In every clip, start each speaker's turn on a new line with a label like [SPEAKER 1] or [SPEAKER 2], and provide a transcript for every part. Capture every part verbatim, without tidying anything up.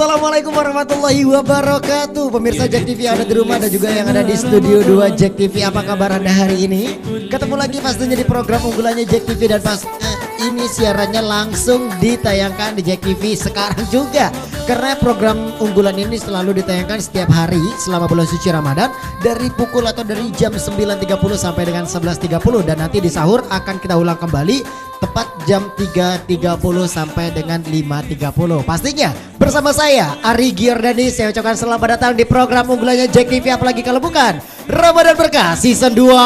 [SPEAKER 1] Assalamualaikum warahmatullahi wabarakatuh. Pemirsa Jack T V ada di rumah dan juga yang ada di studio dua Jack T V. Apa kabar Anda hari ini? Ketemu lagi pastinya di program unggulannya Jack T V. Dan pas eh, ini siarannya langsung ditayangkan di Jack T V sekarang juga. Karena program unggulan ini selalu ditayangkan setiap hari selama bulan suci Ramadan. Dari pukul atau dari jam sembilan tiga puluh sampai dengan sebelas tiga puluh. Dan nanti di sahur akan kita ulang kembali tepat jam tiga tiga puluh sampai dengan lima tiga puluh. Pastinya bersama saya Ari Giordani. Saya ucapkan selamat datang di program unggulannya Jack T V. Apalagi kalau bukan Ramadan Berkah Season dua.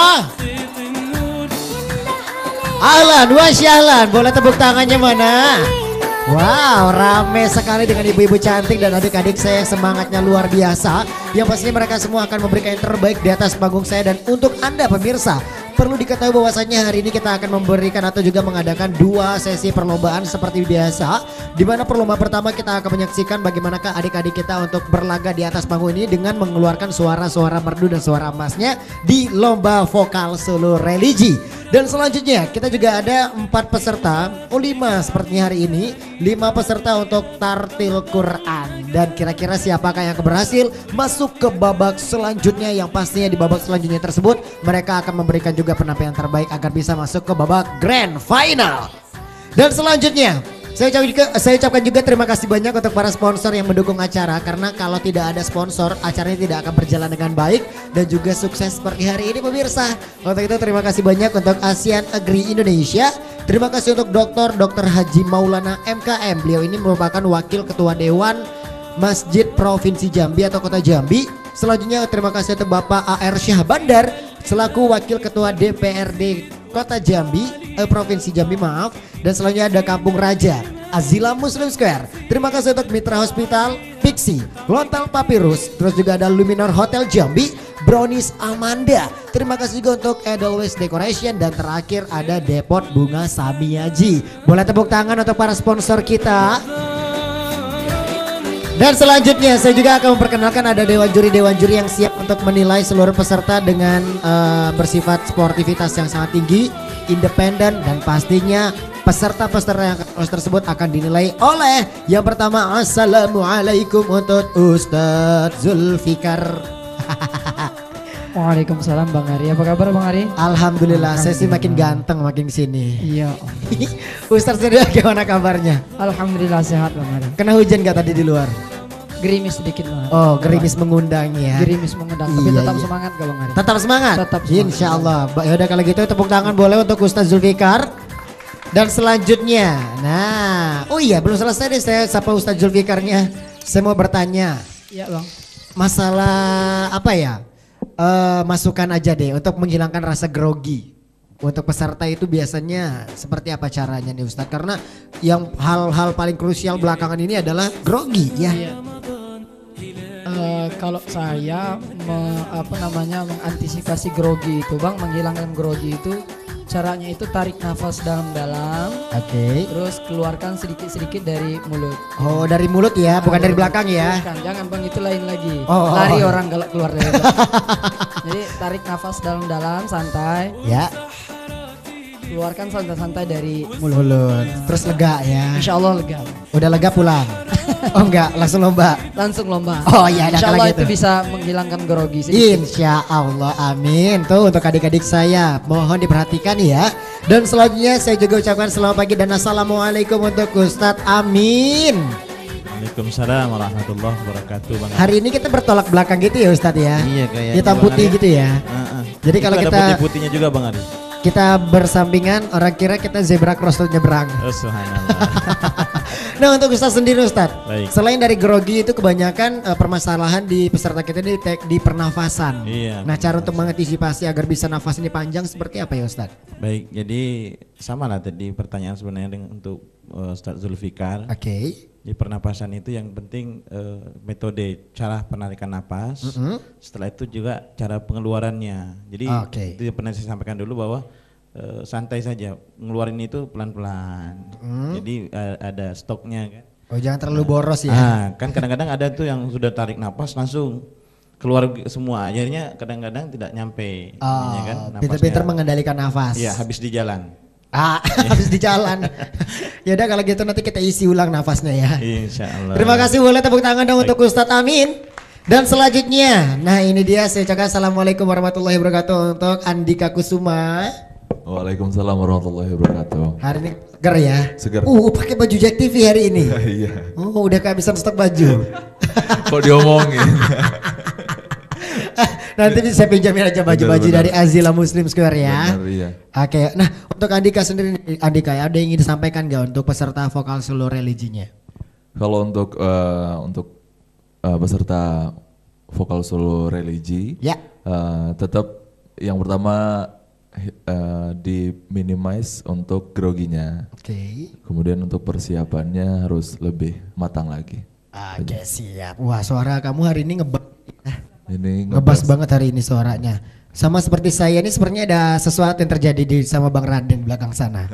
[SPEAKER 1] Ahlan wa syahlan. Boleh tepuk tangannya mana? Wow, rame sekali dengan ibu-ibu cantik dan adik-adik saya yang semangatnya luar biasa. Yang pastinya mereka semua akan memberikan yang terbaik di atas panggung saya. Dan untuk Anda pemirsa, perlu diketahui bahwasannya hari ini kita akan memberikan atau juga mengadakan dua sesi perlombaan seperti biasa. Di mana perlombaan pertama kita akan menyaksikan bagaimanakah adik-adik kita untuk berlaga di atas panggung ini dengan mengeluarkan suara-suara merdu dan suara emasnya di lomba vokal solo religi. Dan selanjutnya kita juga ada empat peserta, oh lima sepertinya hari ini, lima peserta untuk tartil Quran. Dan kira-kira siapakah yang berhasil masuk ke babak selanjutnya, yang pastinya di babak selanjutnya tersebut mereka akan memberikan juga penampilan terbaik agar bisa masuk ke babak grand final. Dan selanjutnya saya ucapkan, juga, saya ucapkan juga terima kasih banyak untuk para sponsor yang mendukung acara. Karena kalau tidak ada sponsor, acaranya tidak akan berjalan dengan baik dan juga sukses seperti hari ini pemirsa. Untuk itu terima kasih banyak untuk Asian Agri Indonesia. Terima kasih untuk Doktor Doktor Haji Maulana M K M. Beliau ini merupakan Wakil Ketua Dewan Masjid Provinsi Jambi atau Kota Jambi. Selanjutnya terima kasih untuk Bapak A R Syah Bandar selaku Wakil Ketua D P R D Kota Jambi, eh, Provinsi Jambi maaf. Dan selanjutnya ada Kampung Raja, Azila Muslim Square. Terima kasih untuk Mitra Hospital, Pixi, Lontal Papyrus. Terus juga ada Luminor Hotel Jambi, Brownies Amanda. Terima kasih juga untuk Edelweiss Decoration. Dan terakhir ada Depot Bunga Samiyaji. Boleh tepuk tangan untuk para sponsor kita. Dan selanjutnya saya juga akan memperkenalkan ada dewan juri-dewan juri yang siap untuk menilai seluruh peserta dengan uh, bersifat sportivitas yang sangat tinggi, independen, dan pastinya peserta-peserta yang tersebut akan dinilai oleh yang pertama, assalamualaikum untuk Ustadz Zulfikar.
[SPEAKER 2] Waalaikumsalam Bang Ari. Apa kabar Bang Ari?
[SPEAKER 1] Alhamdulillah, saya sih makin ganteng makin sini.
[SPEAKER 2] Iya.
[SPEAKER 1] Ustadz sendiri gimana kabarnya?
[SPEAKER 2] Alhamdulillah sehat Bang Ari.
[SPEAKER 1] Kena hujan gak tadi di luar?
[SPEAKER 2] Gerimis sedikit Bang Ari.
[SPEAKER 1] Oh, gerimis mengundang ya.
[SPEAKER 2] Gerimis mengundang, tapi
[SPEAKER 1] Iya,
[SPEAKER 2] tetap
[SPEAKER 1] iya.
[SPEAKER 2] semangat kalau Bang Ari.
[SPEAKER 1] Tetap semangat?
[SPEAKER 2] Tetap semangat.
[SPEAKER 1] Insya Allah. Yaudah kalau gitu tepuk tangan boleh untuk Ustadz Zulfikar. Dan selanjutnya, nah, oh iya belum selesai deh saya sapa Ustadz Zulfikarnya. Saya mau bertanya.
[SPEAKER 2] Iya Bang.
[SPEAKER 1] Masalah apa ya? Uh, masukan aja deh untuk menghilangkan rasa grogi. Untuk peserta itu biasanya seperti apa caranya nih Ustadz? Karena yang hal-hal paling krusial belakangan ini adalah grogi ya.
[SPEAKER 2] Iya. Uh, kalau saya me, apa namanya mengantisipasi grogi itu Bang, menghilangkan grogi itu caranya itu tarik nafas dalam-dalam.
[SPEAKER 1] Oke. Okay.
[SPEAKER 2] Terus keluarkan sedikit-sedikit dari mulut.
[SPEAKER 1] Oh, dari mulut ya, bukan dari belakang ya.
[SPEAKER 2] Bukan, jangan Bang, itu lain lagi.
[SPEAKER 1] Oh,
[SPEAKER 2] Lari
[SPEAKER 1] oh, oh.
[SPEAKER 2] orang kalau keluar dari belakang. Jadi tarik nafas dalam-dalam santai.
[SPEAKER 1] Ya.
[SPEAKER 2] Keluarkan santai-santai dari
[SPEAKER 1] mulut. mulut. Terus lega ya.
[SPEAKER 2] Insya Allah lega.
[SPEAKER 1] Udah lega pulang. Oh enggak, langsung lomba.
[SPEAKER 2] Langsung lomba.
[SPEAKER 1] Oh iya,
[SPEAKER 2] Insya Allah
[SPEAKER 1] gitu.
[SPEAKER 2] itu bisa menghilangkan grogi sedikit.
[SPEAKER 1] Insya Allah, amin. Tuh untuk adik-adik saya, mohon diperhatikan ya. Dan selanjutnya saya juga ucapkan selamat pagi dan assalamualaikum untuk Ustadz Amin.
[SPEAKER 3] Waalaikumsalam warahmatullahi wabarakatuh Bang.
[SPEAKER 1] Hari ini kita bertolak belakang gitu ya Ustadz ya.
[SPEAKER 3] Iya kayaknya.
[SPEAKER 1] Hitam putih gitu ya.
[SPEAKER 3] Uh, uh.
[SPEAKER 1] Jadi
[SPEAKER 3] itu
[SPEAKER 1] kalau
[SPEAKER 3] ada
[SPEAKER 1] kita
[SPEAKER 3] putih-putihnya juga Bang Ari.
[SPEAKER 1] Kita bersampingan, orang kira kita zebra cross nyebrang.
[SPEAKER 3] Oh, subhanallah.
[SPEAKER 1] Nah untuk Ustadz sendiri Ustadz,
[SPEAKER 3] Baik.
[SPEAKER 1] selain dari grogi itu kebanyakan uh, permasalahan di peserta kita di, di pernafasan.
[SPEAKER 3] Iya.
[SPEAKER 1] Nah cara untuk mengantisipasi agar bisa nafas ini panjang seperti apa ya Ustadz?
[SPEAKER 3] Baik, jadi sama lah tadi pertanyaan sebenarnya dengan untuk uh, Ustadz Zulfikar.
[SPEAKER 1] Oke. Okay.
[SPEAKER 3] Di pernapasan itu yang penting uh, metode cara penarikan napas, mm-hmm. setelah itu juga cara pengeluarannya. Jadi
[SPEAKER 1] okay.
[SPEAKER 3] itu pernah saya sampaikan dulu bahwa uh, santai saja, ngeluarin itu pelan-pelan. Mm. Jadi uh, ada stoknya kan.
[SPEAKER 1] Oh jangan terlalu
[SPEAKER 3] nah,
[SPEAKER 1] boros ya.
[SPEAKER 3] Nah, kan kadang-kadang ada tuh yang sudah tarik napas langsung keluar semua, akhirnya kadang-kadang tidak nyampe.
[SPEAKER 1] Oh,
[SPEAKER 3] kan,
[SPEAKER 1] pinter-pinter mengendalikan nafas.
[SPEAKER 3] Iya, habis di jalan.
[SPEAKER 1] Ah, habis di jalan. Ya udah kalau gitu nanti kita isi ulang nafasnya ya.
[SPEAKER 3] Insya Allah.
[SPEAKER 1] Terima kasih, boleh tepuk tangan dong untuk Ustadz Amin. Dan selanjutnya, nah ini dia saya ucapkan assalamualaikum warahmatullahi wabarakatuh untuk Andika Kusuma.
[SPEAKER 4] Waalaikumsalam warahmatullahi wabarakatuh.
[SPEAKER 1] Hari ini segar ya.
[SPEAKER 4] Segar.
[SPEAKER 1] Uh, pakai baju Jack T V hari ini.
[SPEAKER 4] Iya.
[SPEAKER 1] Oh, udah kehabisan stok baju.
[SPEAKER 4] Kok diomongin?
[SPEAKER 1] Nanti saya pinjamin aja baju-baju
[SPEAKER 4] Benar,
[SPEAKER 1] dari Azila Muslim Square ya.
[SPEAKER 4] Benar, iya.
[SPEAKER 1] Oke, nah untuk Andika sendiri, Andika ya, ada yang ingin disampaikan gak untuk peserta vokal solo religinya?
[SPEAKER 4] Kalau untuk eh, untuk eh, peserta vokal solo religi,
[SPEAKER 1] Ya.
[SPEAKER 4] eh, tetap yang pertama eh, di minimize untuk groginya.
[SPEAKER 1] Oke.
[SPEAKER 4] Kemudian untuk persiapannya harus lebih matang lagi.
[SPEAKER 1] Oke, siap. Wah, suara kamu hari ini ngebas.
[SPEAKER 4] Ini
[SPEAKER 1] Ngebas banget hari ini suaranya. Sama seperti saya ini sebenarnya ada sesuatu yang terjadi di sama Bang Raden di belakang sana.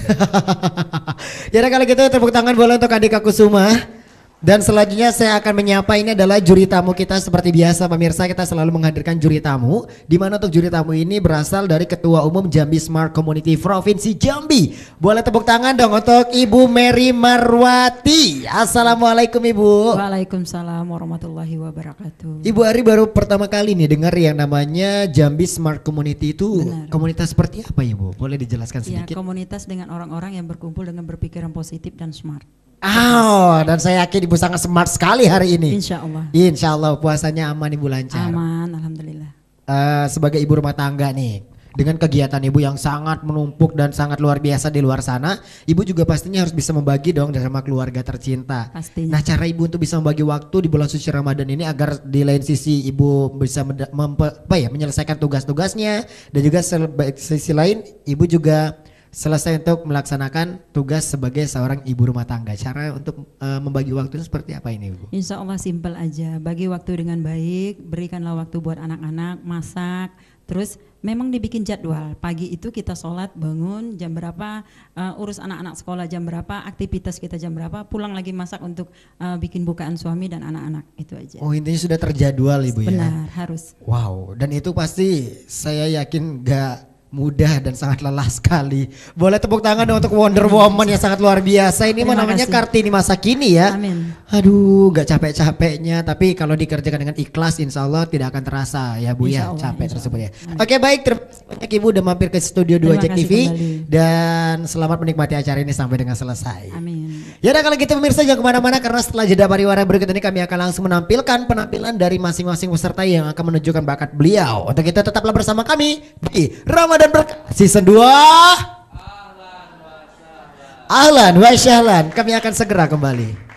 [SPEAKER 1] Ya udah kalau gitu tepuk tangan boleh untuk Andika Kusuma. Dan selanjutnya saya akan menyapa, ini adalah juri tamu kita seperti biasa pemirsa, kita selalu menghadirkan juri tamu. Di mana untuk juri tamu ini berasal dari Ketua Umum Jambi Smart Community Provinsi Jambi. Boleh tepuk tangan dong untuk Ibu Mary Marwati. Assalamualaikum Ibu.
[SPEAKER 5] Waalaikumsalam warahmatullahi wabarakatuh.
[SPEAKER 1] Ibu Ari baru pertama kali nih dengar yang namanya Jambi Smart Community itu.
[SPEAKER 5] Benar.
[SPEAKER 1] Komunitas seperti apa Ibu? Boleh dijelaskan
[SPEAKER 5] Ya,
[SPEAKER 1] sedikit?
[SPEAKER 5] komunitas dengan orang-orang yang berkumpul dengan berpikiran positif dan smart.
[SPEAKER 1] Oh, dan saya yakin Ibu sangat smart sekali hari ini.
[SPEAKER 5] Insya Allah.
[SPEAKER 1] Insya Allah puasanya aman Ibu, lancar.
[SPEAKER 5] Aman, alhamdulillah.
[SPEAKER 1] Eh, sebagai ibu rumah tangga nih, dengan kegiatan Ibu yang sangat menumpuk dan sangat luar biasa di luar sana, Ibu juga pastinya harus bisa membagi dong sama keluarga tercinta.
[SPEAKER 5] Pastinya.
[SPEAKER 1] Nah, cara Ibu untuk bisa membagi waktu di bulan suci Ramadan ini agar di lain sisi Ibu bisa meda- mempe- apa ya, menyelesaikan tugas-tugasnya, dan juga sel- sisi lain Ibu juga selesai untuk melaksanakan tugas sebagai seorang ibu rumah tangga. Cara untuk eh, membagi waktu itu seperti apa ini Ibu?
[SPEAKER 5] Insya Allah simpel aja. Bagi waktu dengan baik, berikanlah waktu buat anak-anak, masak. Terus memang dibikin jadwal. Pagi itu kita sholat, bangun jam berapa, uh, urus anak-anak sekolah jam berapa, aktivitas kita jam berapa, pulang lagi masak untuk uh, bikin bukaan suami dan anak-anak. Itu aja.
[SPEAKER 1] Oh, intinya sudah terjadwal Ibu ya?
[SPEAKER 5] Benar, harus.
[SPEAKER 1] Wow, dan itu pasti saya yakin gak mudah dan sangat lelah sekali. Boleh tepuk tangan dong untuk Wonder Woman yang sangat luar biasa. Ini mah
[SPEAKER 5] Terima
[SPEAKER 1] namanya
[SPEAKER 5] kasih.
[SPEAKER 1] Kartini masa kini ya.
[SPEAKER 5] Amin.
[SPEAKER 1] Aduh, gak capek-capeknya, tapi kalau dikerjakan dengan ikhlas insya Allah tidak akan terasa ya Bu ya,
[SPEAKER 5] Insya Allah,
[SPEAKER 1] capek
[SPEAKER 5] insya
[SPEAKER 1] tersebut ya.
[SPEAKER 5] Allah.
[SPEAKER 1] Oke baik, terima kasih banyak Ibu udah mampir ke studio dua
[SPEAKER 5] Terima
[SPEAKER 1] Jack T
[SPEAKER 5] kasih
[SPEAKER 1] V.
[SPEAKER 5] kembali.
[SPEAKER 1] Dan selamat menikmati acara ini sampai dengan selesai.
[SPEAKER 5] Amin.
[SPEAKER 1] Ya udah kalau gitu pemirsa jangan kemana-mana, karena setelah jeda pariwara berikut ini kami akan langsung menampilkan penampilan dari masing-masing peserta yang akan menunjukkan bakat beliau. Untuk itu tetaplah bersama kami di Ramadan Berkah Season dua. Ahlan wa syahlan. Kami akan segera kembali.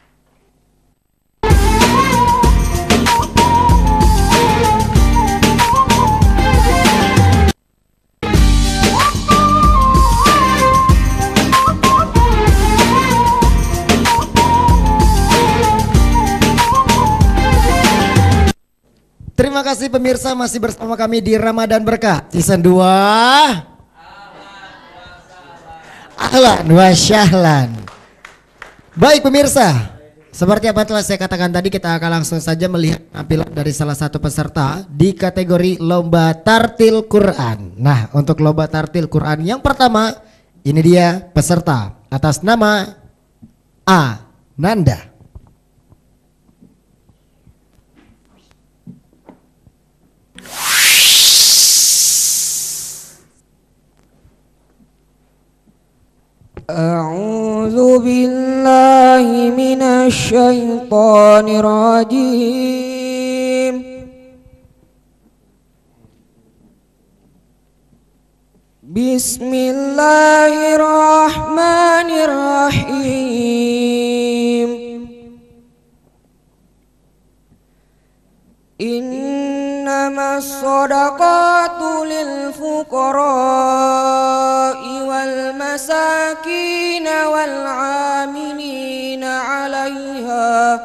[SPEAKER 1] Terima kasih pemirsa, masih bersama kami di Ramadan Berkah Season dua. Ahlan wa syahlan. Baik pemirsa, seperti apa telah saya katakan tadi, kita akan langsung saja melihat tampilan dari salah satu peserta di kategori Lomba Tartil Quran. Nah, untuk Lomba Tartil Quran yang pertama, ini dia peserta atas nama A. Nanda.
[SPEAKER 6] أعوذ بالله من الشيطان الرجيم بسم الله الرحمن الرحيم إنما الصدقات للفقراء والمساكين والعاملين عليها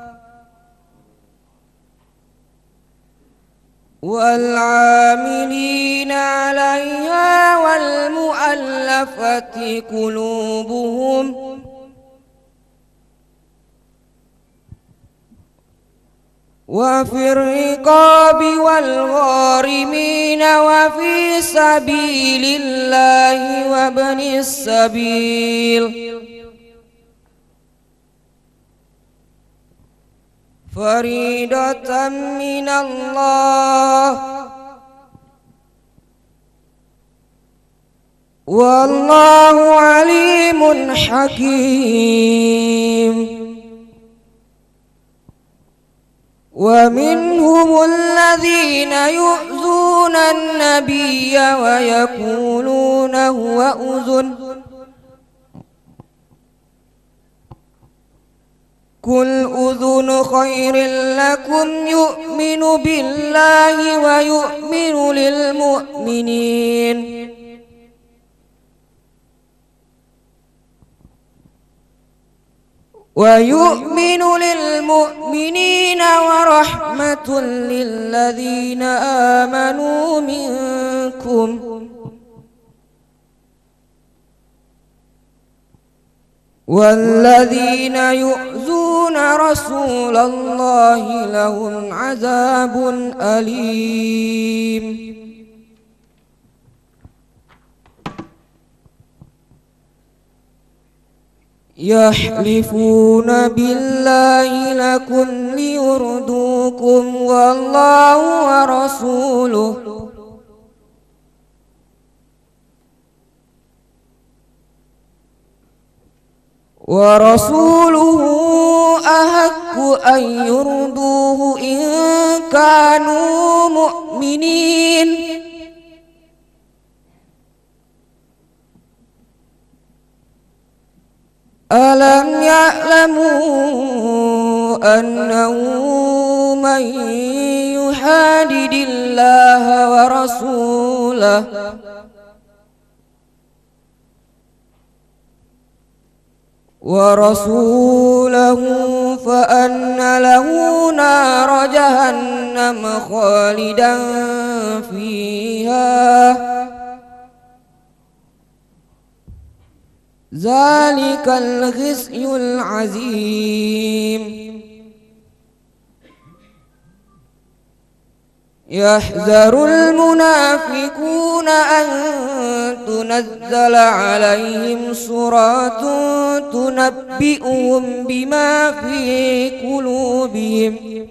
[SPEAKER 6] والعاملين عليها والمؤلفة قلوبهم وفي الرقاب والغارمين وفي سبيل الله وابن السبيل فريضة من الله والله عليم حكيم. ومنهم الذين يؤذون النبي ويقولون هو أذن قل أذن خير لكم يؤمن بالله ويؤمن للمؤمنين ويؤمن للمؤمنين ورحمة للذين آمنوا منكم والذين يؤذون رسول الله لهم عذاب أليم. يحلفون بالله لكم ليرضوكم والله ورسوله ورسوله أحق أن يرضوه إن كانوا مؤمنين. ألم يعلموا أنه من يحادد الله ورسوله ورسوله فأن له نار جهنم خالدا فيها ذلك الخزي العظيم. يحذر المنافقون أن تنزل عليهم سورة تنبئهم بما في قلوبهم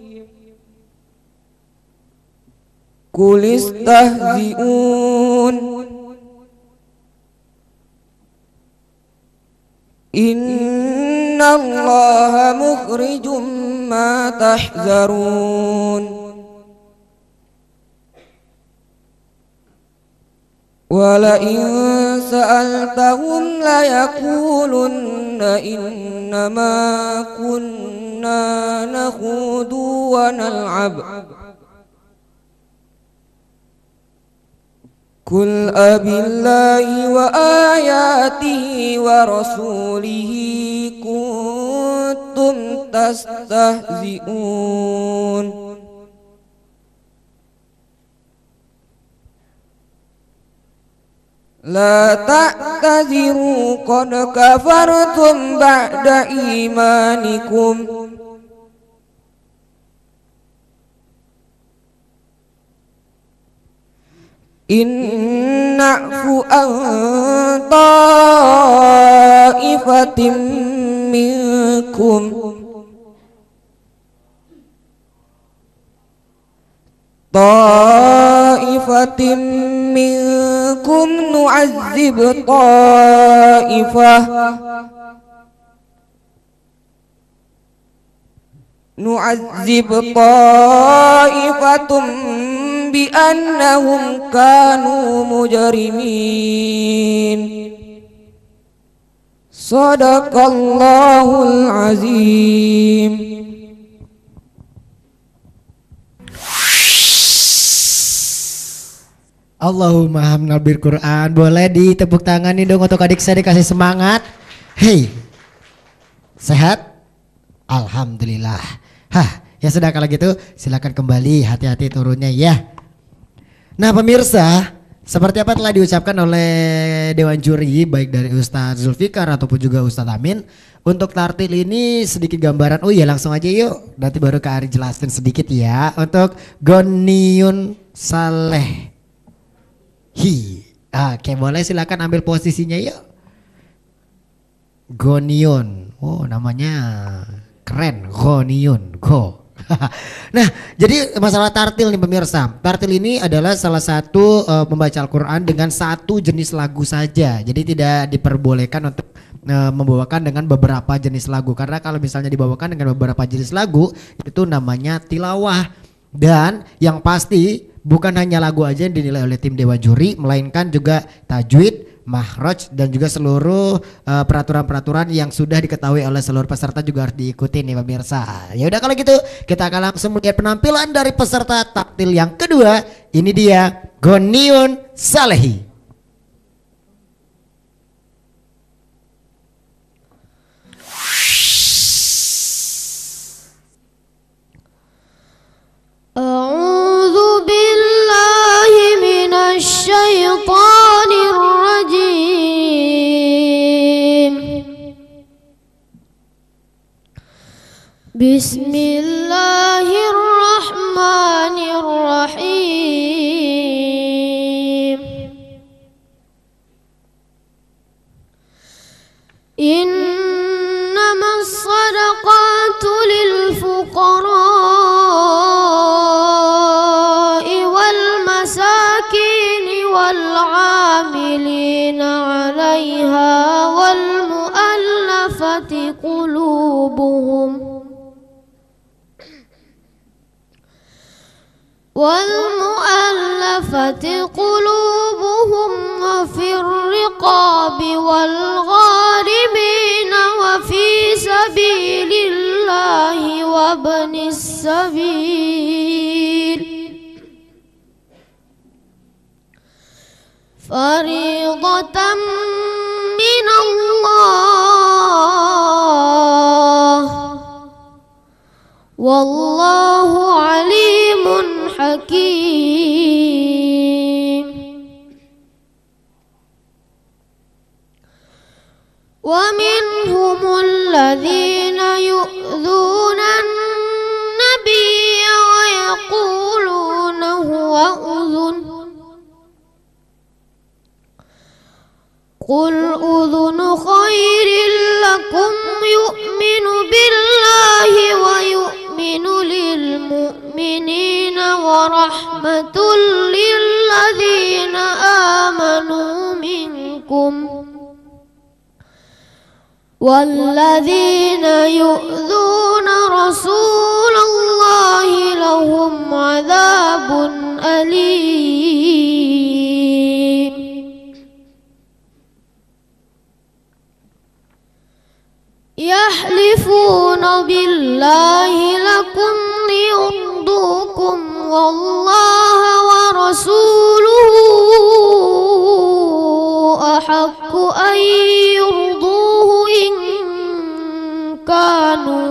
[SPEAKER 6] قل استهزئون إن الله مخرج ما تحذرون. ولئن سألتهم ليقولن إنما كنا نخوض ونلعب قل أبالله وآياته ورسوله كنتم تستهزئون. لا تعتذروا قد كفرتم بعد إيمانكم إن نعفو عن طائفة منكم طائفة منكم نعذب طائفة نعذب طائفة بأنهم كانوا مجرمين. صدق الله العظيم.
[SPEAKER 1] Allahumma hamdal bil Quran. Boleh ditepuk tangan nih dong untuk adik saya, dikasih semangat. Hei, sehat? Alhamdulillah. Hah, ya sudah kalau gitu silakan kembali, hati-hati turunnya ya. Nah pemirsa, Seperti apa telah diucapkan oleh Dewan Juri baik dari Ustadz Zulfikar ataupun juga Ustadz Amin. Untuk tartil ini sedikit gambaran. Oh iya langsung aja yuk. Nanti baru Kak Ari jelasin sedikit ya. Untuk Goniun Salehi. Oke boleh silakan ambil posisinya yuk. Goniun. Oh namanya keren. Goniun. Go. Nah, jadi masalah tartil nih pemirsa. Tartil ini adalah salah satu uh, membaca Al-Quran dengan satu jenis lagu saja. Jadi tidak diperbolehkan untuk uh, membawakan dengan beberapa jenis lagu. Karena kalau misalnya dibawakan dengan beberapa jenis lagu, itu namanya tilawah. Dan yang pasti bukan hanya lagu aja yang dinilai oleh tim Dewan Juri, melainkan juga tajwid, makhraj dan juga seluruh uh, peraturan-peraturan yang sudah diketahui oleh seluruh peserta juga harus diikuti nih pemirsa. Ya udah kalau gitu kita akan langsung melihat penampilan dari peserta taktil yang kedua. Ini dia Goniun Salehi.
[SPEAKER 7] A'udzu billahi minasy syaithanir rajim. Bismillahirrahmanirrahim. Innamas shadaqatu lil fuqara والعاملين عليها والمؤلفة قلوبهم والمؤلفة قلوبهم وفي الرقاب والغارمين وفي سبيل الله وابن السبيل فريضة من الله والله عليم حكيم. ومنهم الذين يؤذون النبي ويقولون هو أذن قل أذن خير لكم يؤمن بالله ويؤمن للمؤمنين ورحمة للذين آمنوا منكم والذين يؤذون رسول الله لهم عذاب أليم. يحلفون بالله لكم ليرضوكم والله ورسوله أحق أن يرضوه إن كانوا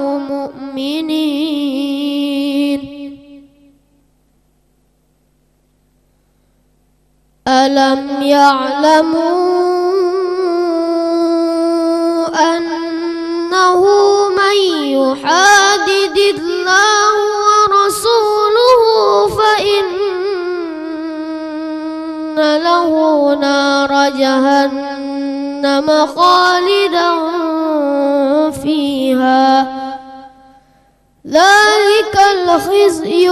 [SPEAKER 7] مؤمنين. ألم يعلموا أنه من يحادد الله ورسوله فإن له نار جهنم خالدا فيها ذلك الخزي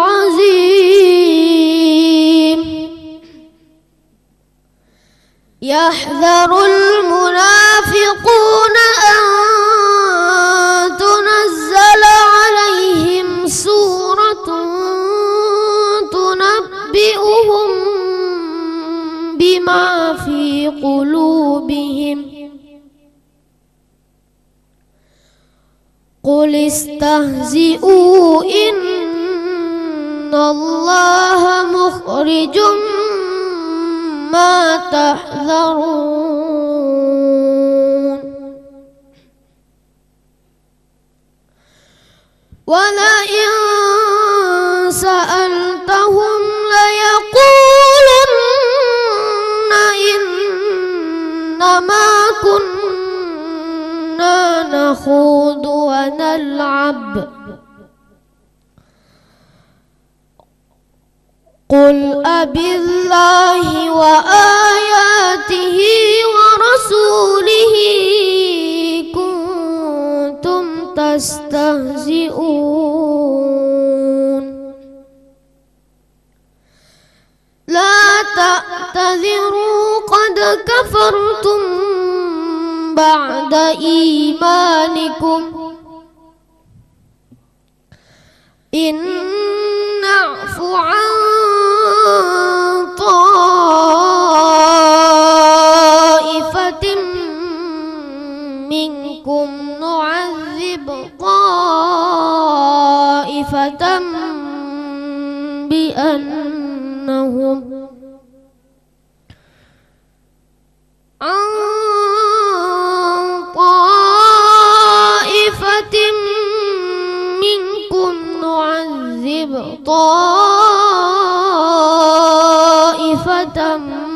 [SPEAKER 7] العظيم. يحذر المنافقون أن تنزل عليهم سورة تنبئهم بما في قلوبهم قل استهزئوا إن الله مخرج ما تحذرون. ولئن سألتهم ليقولن اللعب قل أبالله وآياته ورسوله كنتم تستهزئون لا تعتذروا قد كفرتم بعد إيمانكم إن نعف عن طائفة منكم نعذب طائفة بأنهم عن طائفة منكم نعذب طائفة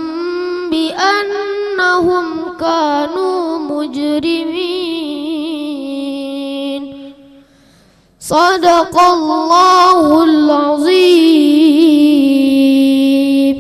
[SPEAKER 7] بأنهم كانوا مجرمين صدق الله العظيم.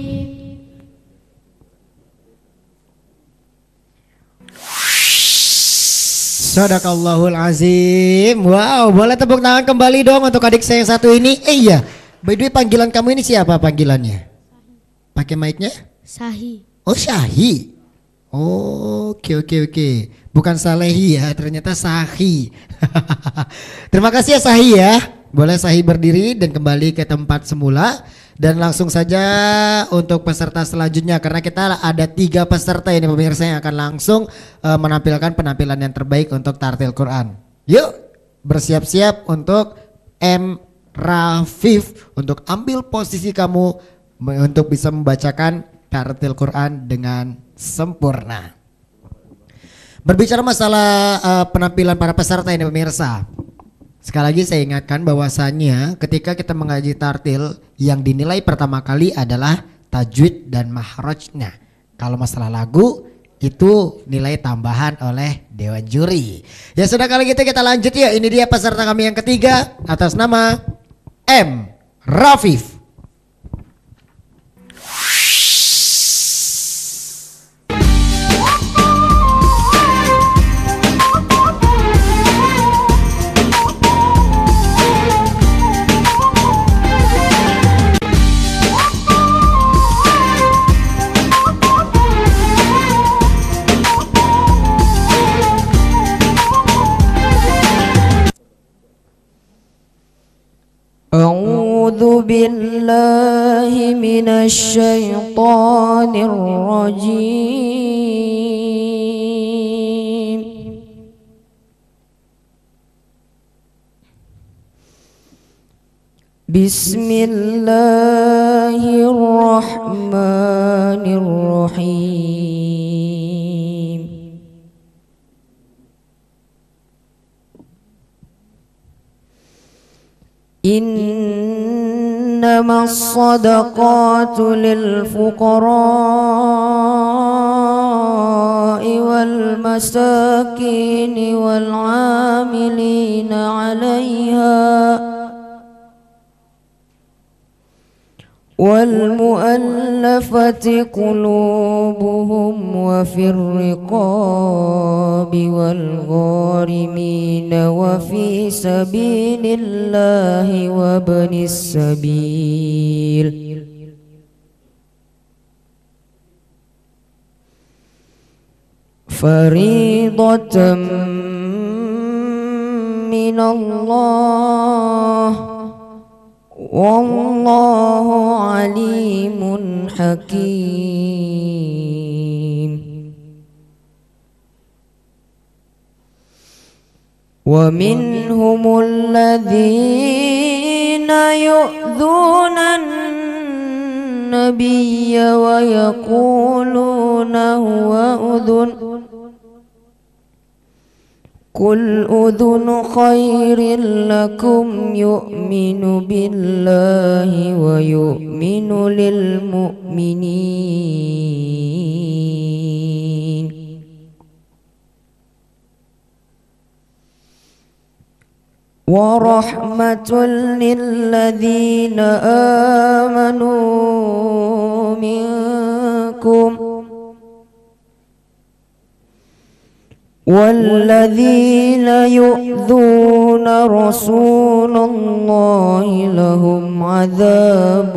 [SPEAKER 1] Sadaqallahul azim. Wow, boleh tepuk tangan kembali dong untuk adik saya yang satu ini. Eh iya, by the way panggilan kamu ini siapa panggilannya? Pakai mic-nya?
[SPEAKER 7] Sahi.
[SPEAKER 1] Oh Syahi. Oh, oke oke oke. Bukan Salehi ya, ternyata Sahi. Terima kasih ya Sahi ya. Boleh Sahi berdiri dan kembali ke tempat semula. Dan langsung saja untuk peserta selanjutnya, karena kita ada tiga peserta ini pemirsa yang akan langsung uh, menampilkan penampilan yang terbaik untuk tartil Quran. Yuk bersiap-siap untuk M. Rafif untuk ambil posisi kamu untuk bisa membacakan tartil Quran dengan sempurna. Berbicara masalah uh, penampilan para peserta ini pemirsa, sekali lagi saya ingatkan bahwasannya ketika kita mengaji tartil yang dinilai pertama kali adalah tajwid dan mahrajnya. Kalau masalah lagu itu nilai tambahan oleh dewan juri. Ya sudah, kalau gitu kita lanjut ya. Ini dia peserta kami yang ketiga atas nama M. Rafif.
[SPEAKER 6] أعوذ بالله من الشيطان الرجيم بسم الله الرحمن الرحيم إنما الصدقات للفقراء والمساكين والعاملين عليها والمؤلفة قلوبهم وفي الرقاب والغارمين وفي سبيل الله وابن السبيل فريضة من الله والله عليم حكيم ومنهم الذين يؤذون النبي ويقولون هو أذن قل أذن خير لكم يؤمن بالله ويؤمن للمؤمنين ورحمة للذين آمنوا منكم والذين يؤذون رسول الله لهم عذاب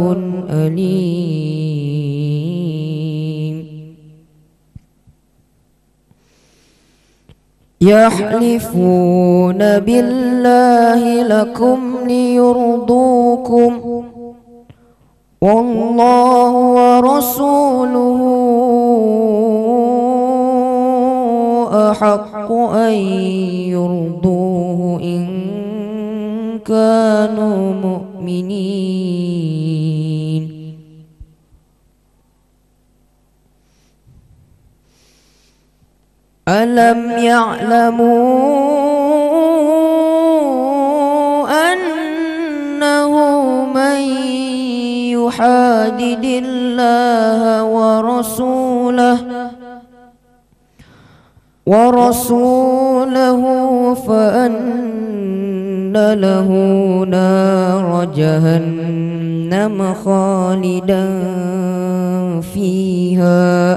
[SPEAKER 6] أليم يحلفون بالله لكم ليرضوكم والله ورسوله أحق أن يرضوه إن كانوا مؤمنين ألم يعلموا أنه من يحادد الله ورسوله ورسوله فأن له نار جهنم خالدا فيها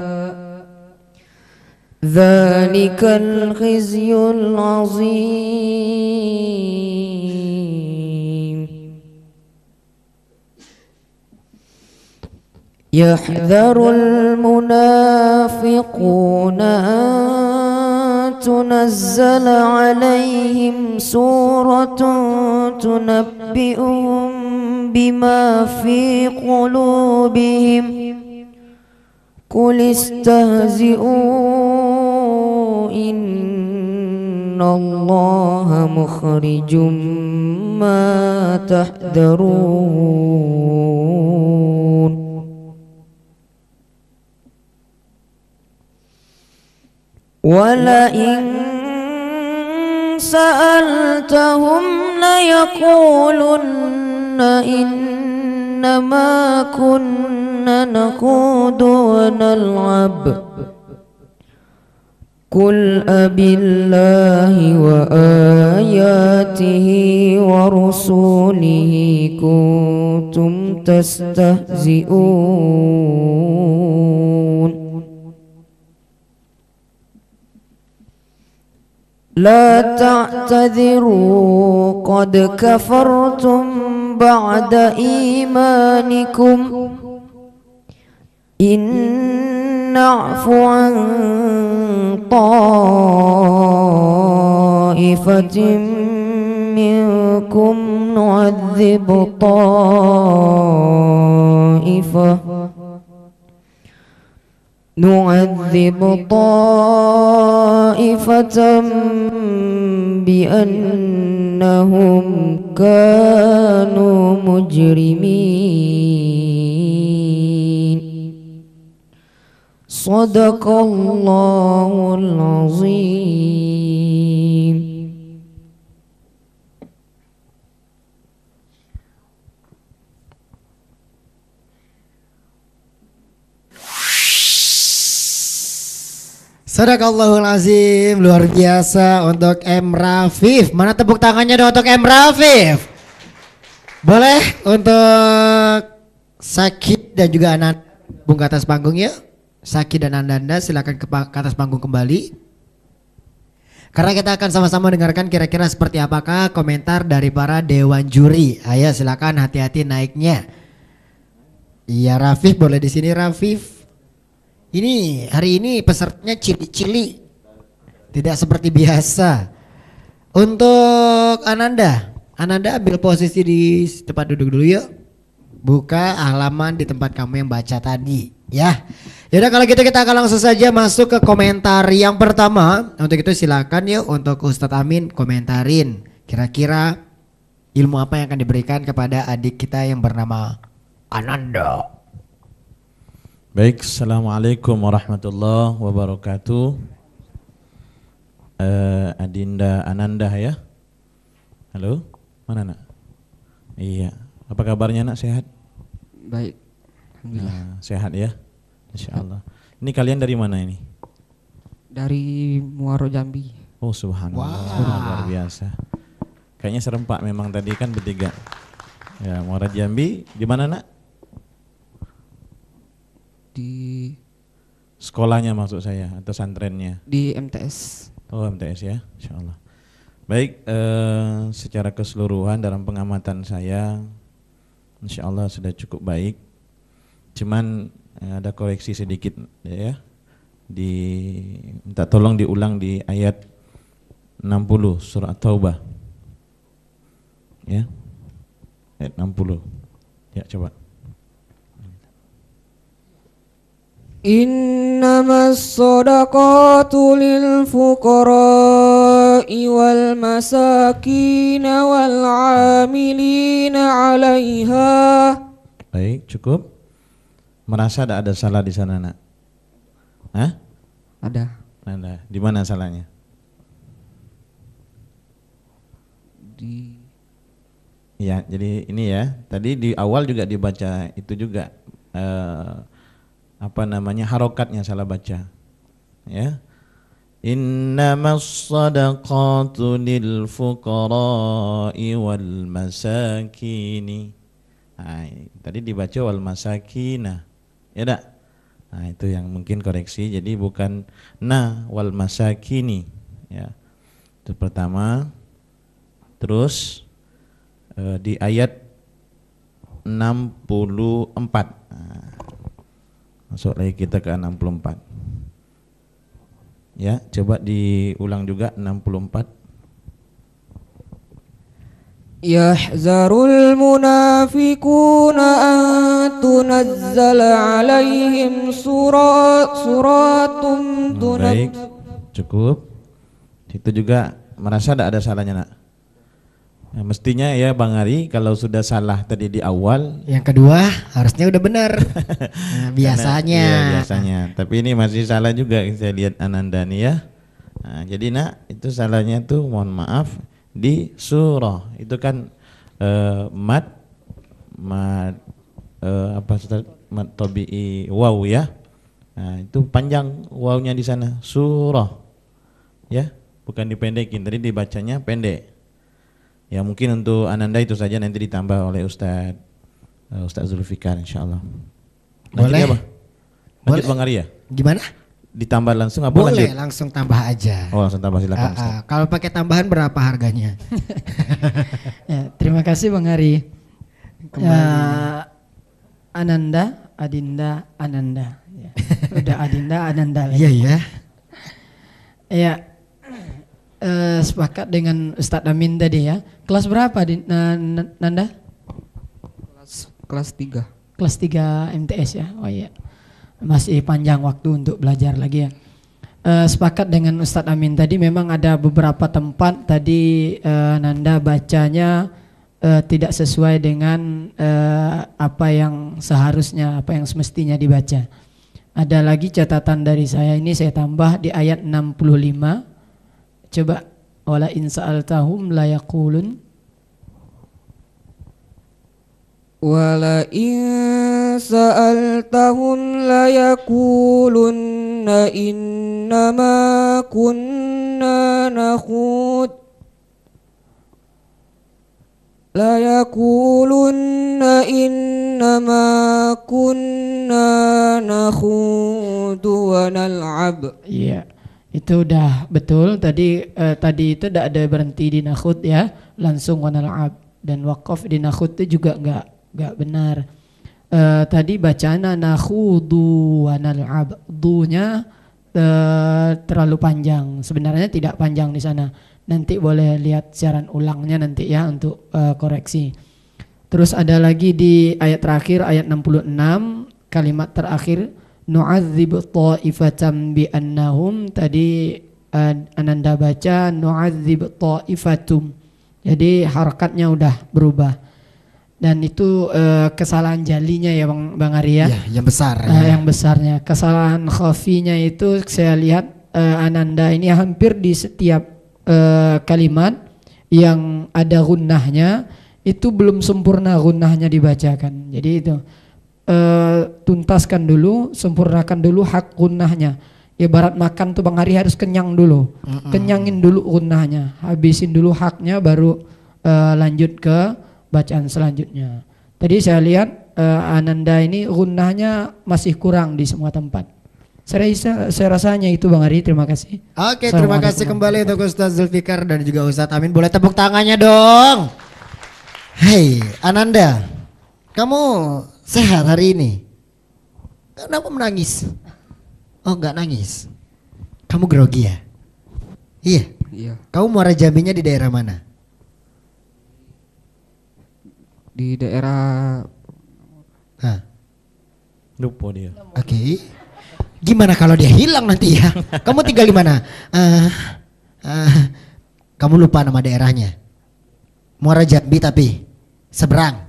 [SPEAKER 6] ذلك الخزي العظيم يحذر المنافقون أن تنزل عليهم سورة تنبئهم بما في قلوبهم قل استهزئوا إن الله مخرج ما تحذرون ولئن سألتهم ليقولن إنما كنا نخوض ونلعب قل أبالله وآياته ورسوله كنتم تستهزئون لا تعتذروا قد كفرتم بعد إيمانكم إن نعف عن طائفة منكم نعذب طائفة نعذب طائفة بأنهم كانوا مجرمين صدق الله العظيم.
[SPEAKER 1] Sadaqallahul azim, luar biasa untuk M. Rafif. Mana tepuk tangannya dong untuk M. Rafif? Boleh untuk Saki dan juga Ananda bung ke atas panggung ya. Saki dan Ananda silakan ke, ke atas panggung kembali. Karena kita akan sama-sama dengarkan kira-kira seperti apakah komentar dari para dewan juri. Ayo silakan, hati-hati naiknya. Iya Rafif, boleh di sini Rafif. Ini hari ini pesertanya cili-cili, tidak seperti biasa. Untuk Ananda, Ananda ambil posisi di tempat duduk dulu yuk. Buka halaman di tempat kamu yang baca tadi, ya. Yaudah kalau gitu kita akan langsung saja masuk ke komentar yang pertama. Untuk itu silakan yuk untuk Ustadz Amin komentarin kira-kira ilmu apa yang akan diberikan kepada adik kita yang bernama Ananda.
[SPEAKER 3] Baik, assalamualaikum warahmatullahi wabarakatuh. Uh, Adinda Ananda ya. Halo, mana nak? Iya, apa kabarnya nak, sehat?
[SPEAKER 8] Baik, alhamdulillah.
[SPEAKER 3] Nah, sehat ya, insya Allah. Ini kalian dari mana ini?
[SPEAKER 8] Dari Muaro Jambi.
[SPEAKER 3] Oh subhanallah,
[SPEAKER 1] Wow.
[SPEAKER 3] luar biasa. kayaknya serempak memang tadi kan bertiga. Ya, Muara Jambi di mana nak?
[SPEAKER 8] Di
[SPEAKER 3] Sekolahnya maksud saya atau santrennya?
[SPEAKER 8] di M T S.
[SPEAKER 3] Oh M T S ya, insya Allah. Baik, eh, secara keseluruhan dalam pengamatan saya, insya Allah sudah cukup baik. Cuman eh, ada koreksi sedikit ya. Di minta tolong diulang di ayat enam puluh surah Taubah. Ya. Ayat enam puluh. Ya, coba.
[SPEAKER 6] Innamas sadaqatu lil fuqara'i wal masakin wal 'amilina 'alaiha.
[SPEAKER 3] Baik, cukup. Merasa ada ada salah di sana, Nak? Hah?
[SPEAKER 8] Ada.
[SPEAKER 3] Ada. Di mana salahnya?
[SPEAKER 8] Di
[SPEAKER 3] Ya, jadi ini ya. Tadi di awal juga dibaca itu juga eh, apa namanya harokatnya salah baca. Ya. Innamas sadaqatu lil fuqara'i wal masakini. Nah, tadi dibaca wal masakina. Ya dak? Nah, itu yang mungkin koreksi. Jadi bukan na wal masakini. Ya. Itu pertama. Terus eh, di ayat enam puluh empat. Nah, masuk lagi kita ke enam puluh empat. Ya, coba diulang juga enam puluh empat.
[SPEAKER 6] Yahzarul munafiquna an tunazzala alaihim surat suratum tunab.
[SPEAKER 3] Baik, cukup. Itu juga merasa tidak ada salahnya, Nak? Nah, mestinya ya Bang Ari kalau sudah salah tadi di awal,
[SPEAKER 1] Yang kedua harusnya udah benar. Nah, biasanya.
[SPEAKER 3] karena- iya, biasanya. Tapi ini masih salah juga saya lihat Ananda nih ya. Nah, jadi Nak, itu salahnya tuh mohon maaf di surah. Itu kan eh, mad mad eh, apa Ustaz? Mad tabi'i waw ya. Nah, itu panjang wawnya di sana, surah. Ya, bukan dipendekin. Tadi dibacanya pendek. Ya mungkin untuk Ananda itu saja, nanti ditambah oleh Ustaz uh, Ustaz Zulfikar insyaallah. Lanjut
[SPEAKER 1] Boleh.
[SPEAKER 3] ya, Bang? Lanjut
[SPEAKER 1] Boleh.
[SPEAKER 3] Bang Arya.
[SPEAKER 1] Gimana?
[SPEAKER 3] Ditambah langsung apa
[SPEAKER 1] Boleh
[SPEAKER 3] lanjut?
[SPEAKER 1] langsung tambah aja.
[SPEAKER 3] Oh, langsung tambah
[SPEAKER 1] Ah,
[SPEAKER 3] silakan Ustaz.
[SPEAKER 1] ah. Kalau pakai tambahan berapa harganya?
[SPEAKER 2] Ya, terima kasih Bang Ari. Ya, Ananda, Adinda, Ananda. Ya. Udah Adinda, Ananda lagi.
[SPEAKER 1] Iya ya.
[SPEAKER 2] Ya, eh, sepakat dengan Ustadz Amin tadi ya. Kelas berapa di Na- Na- Nanda?
[SPEAKER 8] kelas kelas tiga.
[SPEAKER 2] Kelas tiga M T S ya. Oh iya. Masih panjang waktu untuk belajar lagi ya. Eh, sepakat dengan Ustadz Amin tadi, memang ada beberapa tempat tadi eh, Nanda bacanya eh, tidak sesuai dengan eh, apa yang seharusnya, apa yang semestinya dibaca. Ada lagi catatan dari saya, ini saya tambah di ayat enam puluh lima. Coba wala in sa'altahum la yaqulun.
[SPEAKER 6] Wala in sa'altahum la yakulunna innama kunna nakhud la yakulunna innama kunna nakhudu wa nal'ab.
[SPEAKER 2] Iya. Itu udah betul tadi. eh, tadi itu tidak ada berhenti di nakhud ya, langsung wanal'ab, dan waqaf di nakhud itu juga enggak enggak benar. Eh, tadi bacana nakhudu wanal'ab, dunya eh, terlalu panjang, sebenarnya tidak panjang di sana. Nanti boleh lihat siaran ulangnya nanti ya untuk eh, koreksi. Terus ada lagi di ayat terakhir, ayat enam puluh enam, kalimat terakhir nu'adzib ta'ifatan bi annahum, tadi uh, Ananda baca nu'adzib ta'ifatum. Jadi harakatnya udah berubah. Dan itu uh, kesalahan jalinya ya Bang Bang Arya.
[SPEAKER 1] Ya, yang besar.
[SPEAKER 2] Uh,
[SPEAKER 1] ya.
[SPEAKER 2] yang besarnya. Kesalahan khafinya itu saya lihat uh, Ananda ini hampir di setiap uh, kalimat yang ada gunnahnya itu belum sempurna gunnahnya dibacakan. Jadi itu Uh, tuntaskan dulu, sempurnakan dulu hak gunnahnya. Ibarat makan tuh Bang Ari harus kenyang dulu,
[SPEAKER 1] Mm-mm.
[SPEAKER 2] kenyangin dulu gunnahnya, habisin dulu haknya, baru eh, lanjut ke bacaan selanjutnya. Tadi saya lihat eh, Ananda ini gunnahnya masih kurang di semua tempat. Saya rasa, saya rasanya itu Bang Ari, terima kasih.
[SPEAKER 1] Oke, terima kasih kembali untuk Ustaz Zulfikar dan juga Ustaz Amin. Boleh tepuk tangannya dong. Hei Ananda, kamu sehat hari ini? Kenapa menangis? Oh enggak nangis. Kamu grogi ya? Iya.
[SPEAKER 8] Iya.
[SPEAKER 1] Kamu Muara Jambinya di daerah mana?
[SPEAKER 8] Di daerah
[SPEAKER 1] Hah.
[SPEAKER 3] Lupa dia.
[SPEAKER 1] Oke. Gimana kalau dia hilang nanti ya? Kamu tinggal di mana? Eh, eh, kamu lupa nama daerahnya. Muara Jambi tapi seberang.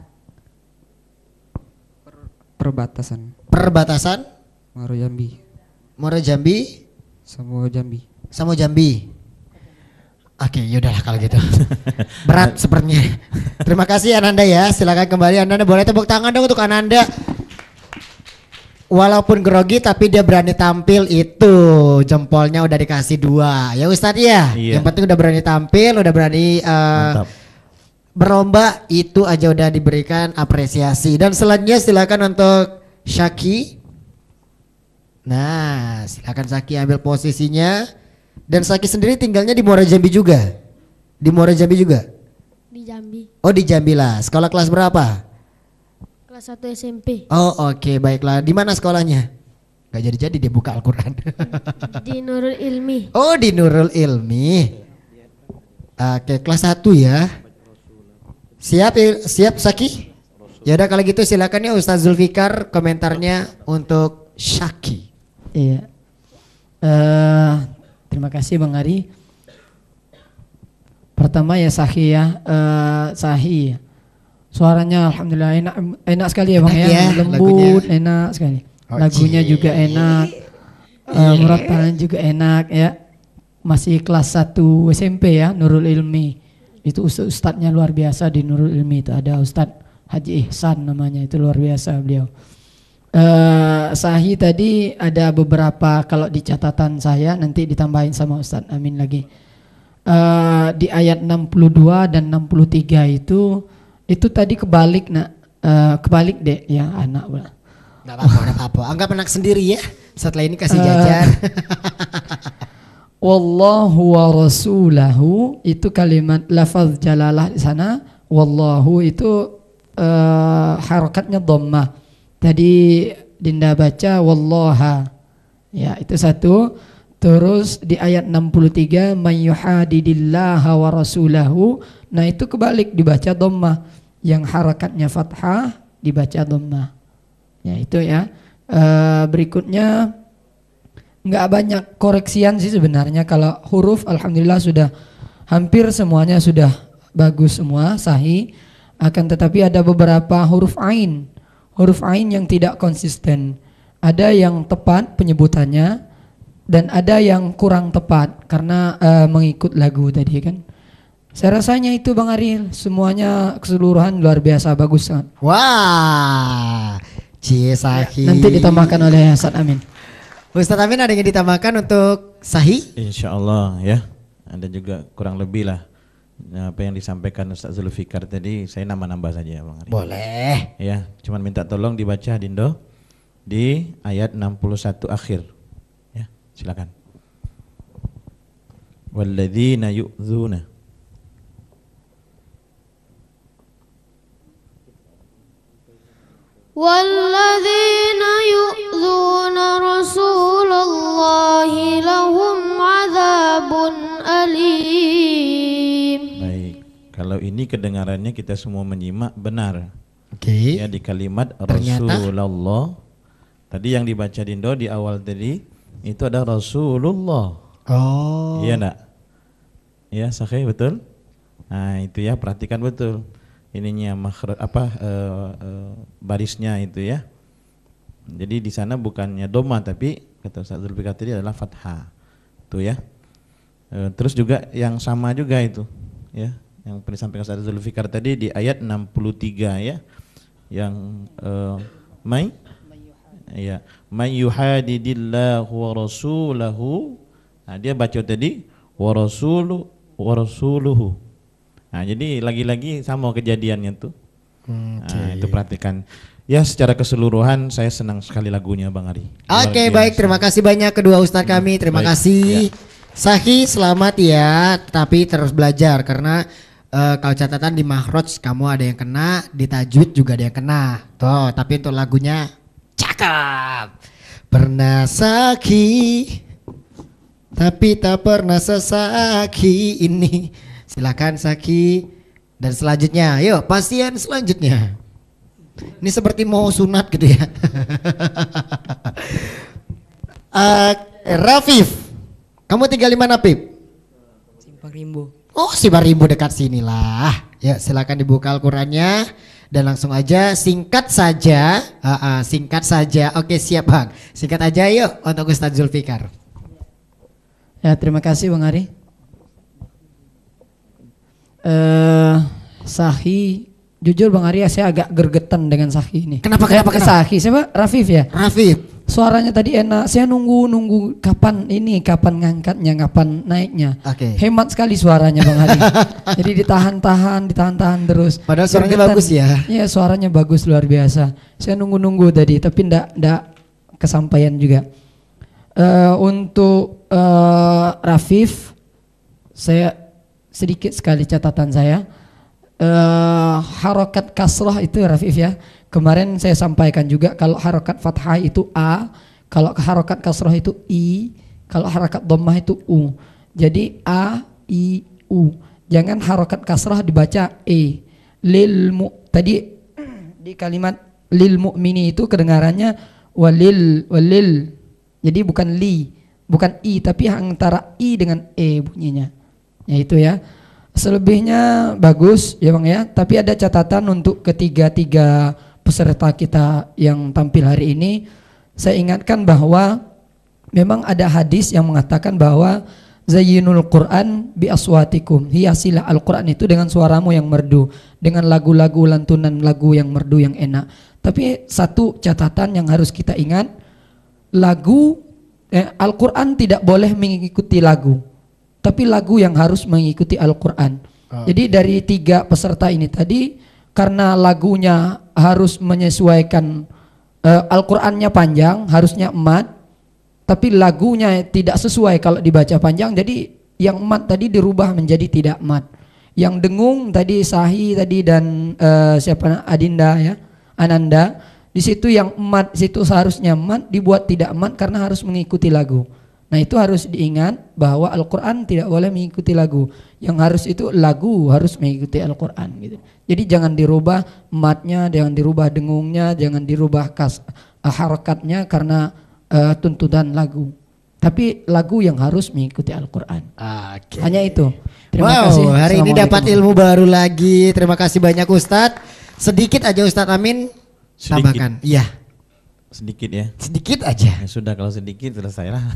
[SPEAKER 8] perbatasan
[SPEAKER 1] Perbatasan
[SPEAKER 8] Muara Jambi
[SPEAKER 1] Muara Jambi
[SPEAKER 8] sama Jambi.
[SPEAKER 1] sama Jambi. Oke, yaudahlah kalau gitu. Berat sepertinya. Terima kasih Ananda ya. Silakan kembali Ananda. Boleh tepuk tangan dong untuk Ananda. Walaupun grogi tapi dia berani tampil, itu jempolnya udah dikasih dua ya Ustadz ya.
[SPEAKER 3] Iya.
[SPEAKER 1] Yang penting udah berani tampil, udah berani uh,
[SPEAKER 3] Mantap.
[SPEAKER 1] berlomba, itu aja udah diberikan apresiasi. Dan selanjutnya silakan untuk Syaki. Nah silakan Syaki ambil posisinya. Dan Syaki sendiri tinggalnya di Muara Jambi juga. Di Muara Jambi juga.
[SPEAKER 7] Di Jambi.
[SPEAKER 1] Oh di Jambi lah. Sekolah kelas berapa?
[SPEAKER 7] Kelas satu S M P.
[SPEAKER 1] Oh oke, baiklah. Di mana sekolahnya? Gak jadi-jadi dia buka Al-Quran.
[SPEAKER 7] Di Nurul Ilmi.
[SPEAKER 1] Oh di Nurul Ilmi. Oke, kelas satu ya. Siap Il- siap Syaki? Ya udah kalau gitu silakan ya Ustaz Zulfikar komentarnya untuk Syaki.
[SPEAKER 2] Iya. Eh, terima kasih Bang Ari. Pertama ya Sahi ya, eh, Sahi. Suaranya alhamdulillah enak enak sekali ya Bang
[SPEAKER 1] Enak
[SPEAKER 2] ya,
[SPEAKER 1] ya,
[SPEAKER 2] lembut,
[SPEAKER 1] lagunya.
[SPEAKER 2] enak sekali.
[SPEAKER 1] Oh,
[SPEAKER 2] Lagunya
[SPEAKER 1] cie.
[SPEAKER 2] juga enak. Uh, Murattalanya juga enak ya. Masih kelas satu S M P ya, Nurul Ilmi. Itu ustaz ustadznya luar biasa di Nurul Ilmi, itu ada Ustadz Haji Ihsan namanya, itu luar biasa beliau. Uh, Sahi tadi ada beberapa, kalau di catatan saya nanti ditambahin sama Ustadz Amin lagi. Uh, di ayat enam puluh dua dan enam puluh tiga itu itu tadi kebalik nak, uh, kebalik deh ya anak.
[SPEAKER 1] Gak apa-apa, gak apa-apa. Anggap anak sendiri ya. Setelah ini kasih
[SPEAKER 2] Uh,
[SPEAKER 1] jajan.
[SPEAKER 2] Wallahu wa rasulahu itu kalimat lafaz jalalah di sana. Wallahu itu uh, harakatnya dhammah. Tadi Dinda baca wallaha. Ya, itu satu. Terus di ayat enam puluh tiga may yuhadidillaha wa rasulahu. Nah, itu kebalik dibaca dhammah. Yang harakatnya fathah dibaca dhammah. Ya, itu ya. Uh, berikutnya nggak banyak koreksian sih sebenarnya. Kalau huruf alhamdulillah sudah hampir semuanya sudah bagus semua, sahih. Akan tetapi ada beberapa huruf ain. Huruf ain yang tidak konsisten. Ada yang tepat penyebutannya dan ada yang kurang tepat karena uh, mengikut lagu tadi kan. Saya rasanya itu Bang Ariel, semuanya keseluruhan luar biasa bagus kan.
[SPEAKER 1] Wah, cie Sahi.
[SPEAKER 2] Nanti ditambahkan oleh Ustadz Amin.
[SPEAKER 1] Ustadz Amin ada yang ditambahkan untuk Sahi?
[SPEAKER 3] Insya Allah ya. Ada juga kurang lebih lah apa yang disampaikan Ustaz Zulfikar tadi, saya nambah-nambah saja Bang Ari.
[SPEAKER 1] Boleh.
[SPEAKER 3] Ya, cuman minta tolong dibaca Dindo di ayat enam puluh satu akhir. Ya, silakan. Walladzina yu'dzuna.
[SPEAKER 7] والذين يؤذون رسول الله لهم عذاب أليم.
[SPEAKER 3] Baik, kalau ini kedengarannya kita semua menyimak benar.
[SPEAKER 1] Oke.
[SPEAKER 3] Ya, di kalimat
[SPEAKER 1] Ternyata?
[SPEAKER 3] Rasulullah. Tadi yang dibaca Dindo di awal tadi itu ada Rasulullah.
[SPEAKER 1] Oh.
[SPEAKER 3] Iya enggak? Ya, sahih betul. Nah, itu ya, perhatikan betul. Ininya makhraj apa uh, uh, barisnya itu ya. Jadi di sana bukannya doma tapi kata Ustaz Zulfikar tadi adalah fathah. Tuh ya. Uh, terus juga yang sama juga itu ya, yang pernah disampaikan Ustaz Zulfikar tadi di ayat enam puluh tiga ya. Yang uh, may ya, may yuhadidillahu wa rasulahu. Nah, dia baca tadi wa rasulu wa rasuluhu. Nah, jadi lagi-lagi sama kejadiannya tuh.
[SPEAKER 1] Hmm,
[SPEAKER 3] Nah, itu perhatikan. Ya, secara keseluruhan saya senang sekali lagunya Bang Ari. Luar
[SPEAKER 1] Oke,
[SPEAKER 3] biasa.
[SPEAKER 1] baik, terima kasih banyak kedua ustadz kami. Terima
[SPEAKER 3] Baik,
[SPEAKER 1] kasih. Sahi, selamat ya, tapi terus belajar karena eh, kalau catatan di Mahroj kamu ada yang kena, di Tajwid juga ada yang kena. Tuh, tapi untuk lagunya cakep. Pernah Saki, tapi tak pernah sesaki ini. Silakan Saki. Dan selanjutnya, yuk pasien selanjutnya. Ini seperti mau sunat gitu ya. uh, Rafif, kamu tinggal di mana Pip?
[SPEAKER 6] Simpang Rimbo.
[SPEAKER 1] Oh, Simpang Rimbo dekat sinilah. Ya, silakan dibuka Al-Qur'annya dan langsung aja singkat saja. Uh, uh, singkat saja. Oke, siap Bang. Singkat aja yuk untuk Ustadz Zulfikar.
[SPEAKER 2] Ya, terima kasih Bang Ari. Eh, Sahi, jujur Bang Ari, saya agak gergetan dengan Sahi ini.
[SPEAKER 1] Kenapa,
[SPEAKER 2] Eh,
[SPEAKER 1] kenapa, kenapa?
[SPEAKER 2] Sahi, siapa? Rafif ya?
[SPEAKER 1] Rafif.
[SPEAKER 2] Suaranya tadi enak. Saya nunggu nunggu kapan ini, kapan ngangkatnya, kapan naiknya.
[SPEAKER 1] Oke.
[SPEAKER 2] Hemat sekali suaranya Bang Ari. Jadi ditahan-tahan, ditahan-tahan terus.
[SPEAKER 1] Padahal suaranya
[SPEAKER 2] Gergetan.
[SPEAKER 1] bagus ya.
[SPEAKER 2] Iya, suaranya bagus luar biasa. Saya nunggu-nunggu tadi, tapi ndak ndak kesampaian juga. Eh, untuk eh, Rafif, saya sedikit sekali catatan saya. Uh, harokat kasroh itu Rafif ya. Kemarin saya sampaikan juga kalau harokat fathah itu A, kalau harokat kasroh itu I, kalau harokat dhammah itu U. Jadi A, I, U. Jangan harokat kasroh dibaca E. Lil mu tadi di kalimat lil mu'mini itu kedengarannya walil walil. Jadi bukan li, bukan I, tapi antara I dengan E bunyinya. Ya itu ya. Selebihnya bagus ya Bang ya, tapi ada catatan untuk ketiga-tiga peserta kita yang tampil hari ini. Saya ingatkan bahwa memang ada hadis yang mengatakan bahwa zayyinul Qur'an bi aswatikum, hiasilah Al-Qur'an itu dengan suaramu yang merdu, dengan lagu-lagu lantunan lagu yang merdu yang enak. Tapi satu catatan yang harus kita ingat, lagu eh, Al-Qur'an tidak boleh mengikuti lagu, tapi lagu yang harus mengikuti Al-Quran. Oh. Jadi dari tiga peserta ini tadi, karena lagunya harus menyesuaikan uh, Al-Qurannya panjang, harusnya emat, tapi lagunya tidak sesuai kalau dibaca panjang, jadi yang emat tadi dirubah menjadi tidak emat. Yang dengung tadi Sahi tadi dan uh, siapa Adinda ya, Ananda, di situ yang emat, situ seharusnya emat, dibuat tidak emat karena harus mengikuti lagu. Nah itu harus diingat bahwa Al-Quran tidak boleh mengikuti lagu. Yang harus itu lagu harus mengikuti Al-Quran gitu. Jadi jangan dirubah matnya, jangan dirubah dengungnya, jangan dirubah kas, uh, harakatnya karena uh, tuntutan lagu. Tapi lagu yang harus mengikuti Al-Quran.
[SPEAKER 1] Okay.
[SPEAKER 2] Hanya itu. Terima
[SPEAKER 1] wow,
[SPEAKER 2] kasih.
[SPEAKER 1] hari ini dapat ilmu baru lagi. Terima kasih banyak Ustadz. Sedikit aja Ustadz Amin
[SPEAKER 3] Sedikit.
[SPEAKER 1] tambahkan. Iya.
[SPEAKER 3] Sedikit ya.
[SPEAKER 1] Sedikit aja.
[SPEAKER 3] Ya sudah, kalau sedikit selesai lah.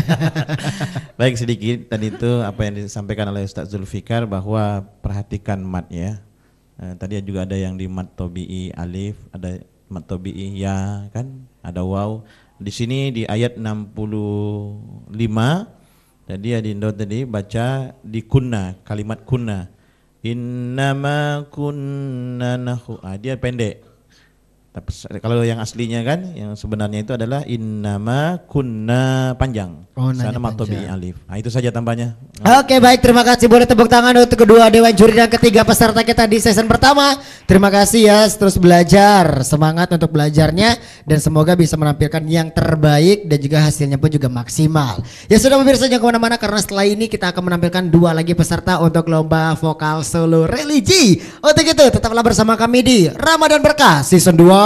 [SPEAKER 3] Baik, sedikit tadi itu apa yang disampaikan oleh Ustadz Zulfikar bahwa perhatikan mat ya. Eh, tadi juga ada yang di mat tobi'i alif, ada mat tobi'i ya kan, ada waw. Di sini di ayat enam puluh lima tadi Adindo tadi baca di kunna, kalimat kunna. Innama kunna nahu. Ah, dia pendek. Tapi kalau yang aslinya kan, yang sebenarnya itu adalah innama kunna panjang.
[SPEAKER 1] Oh,
[SPEAKER 3] sana matobi alif. Nah, itu saja tambahnya.
[SPEAKER 1] Oke, baik, terima kasih. Boleh tepuk tangan untuk kedua dewan juri dan ketiga peserta kita di season pertama. Terima kasih ya, terus belajar, semangat untuk belajarnya dan semoga bisa menampilkan yang terbaik dan juga hasilnya pun juga maksimal. Ya sudah, pemirsa jangan kemana-mana karena setelah ini kita akan menampilkan dua lagi peserta untuk lomba vokal solo religi. Untuk itu tetaplah bersama kami di Ramadan Berkah season dua.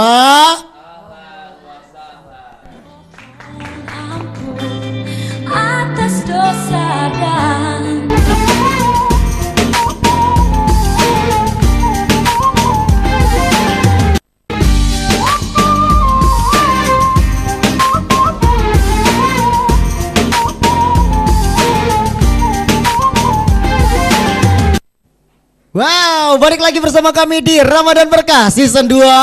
[SPEAKER 9] Atas dosa dan
[SPEAKER 1] Wow, balik lagi bersama kami di Ramadan Berkah season dua.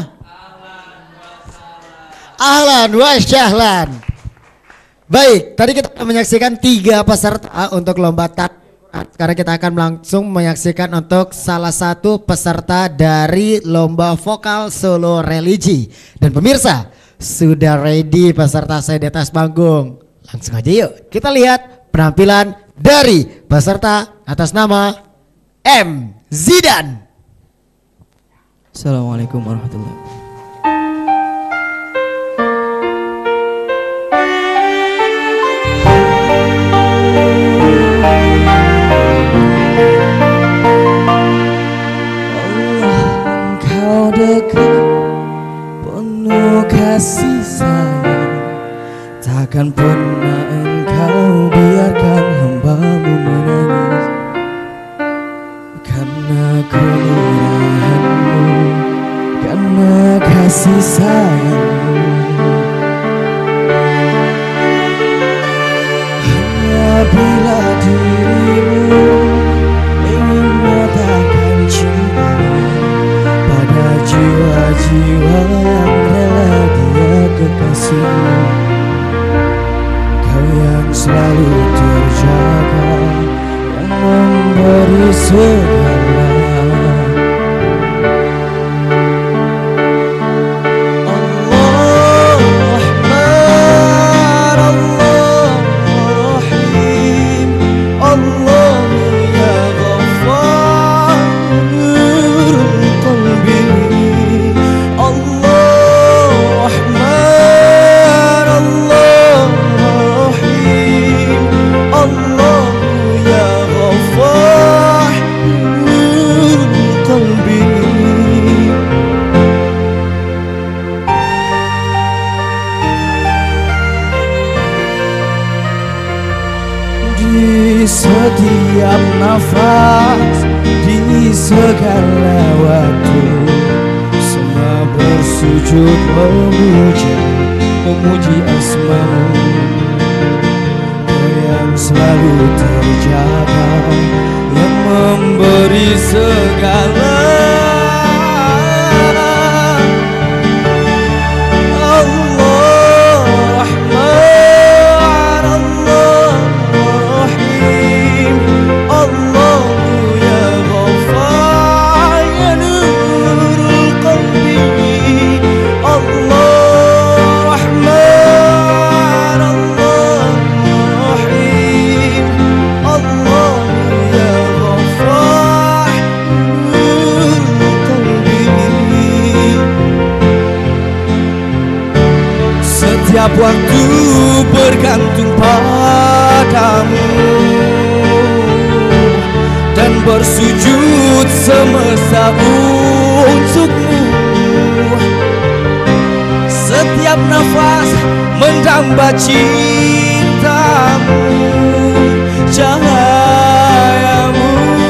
[SPEAKER 1] Ahlan wa syahlan. Baik, tadi kita menyaksikan tiga peserta untuk lomba tak Sekarang kita akan langsung menyaksikan untuk salah satu peserta dari lomba vokal solo religi. Dan pemirsa, sudah ready peserta saya di atas panggung. Langsung aja yuk kita lihat penampilan dari peserta atas nama M. Zidan.
[SPEAKER 10] Assalamualaikum warahmatullahi wabarakatuh. Dekat penuh kasih sayang, takkan pernah engkau biarkan hambamu menangis. Karena kemurahanmu, karena kasih sayangmu, hanya bila dirimu ingin menyatakan cinta pada jiwa-jiwa yang rela dia kekasihmu, kau yang selalu terjaga, yang memberi segala. Setiap nafas, di segala waktu, semua bersujud memuja, memuji asmamu. Kau yang selalu terjaga, yang memberi segala. Setiap waktu bergantung padamu dan bersujud semesta untukmu. Setiap nafas mendamba cintamu, cahayamu.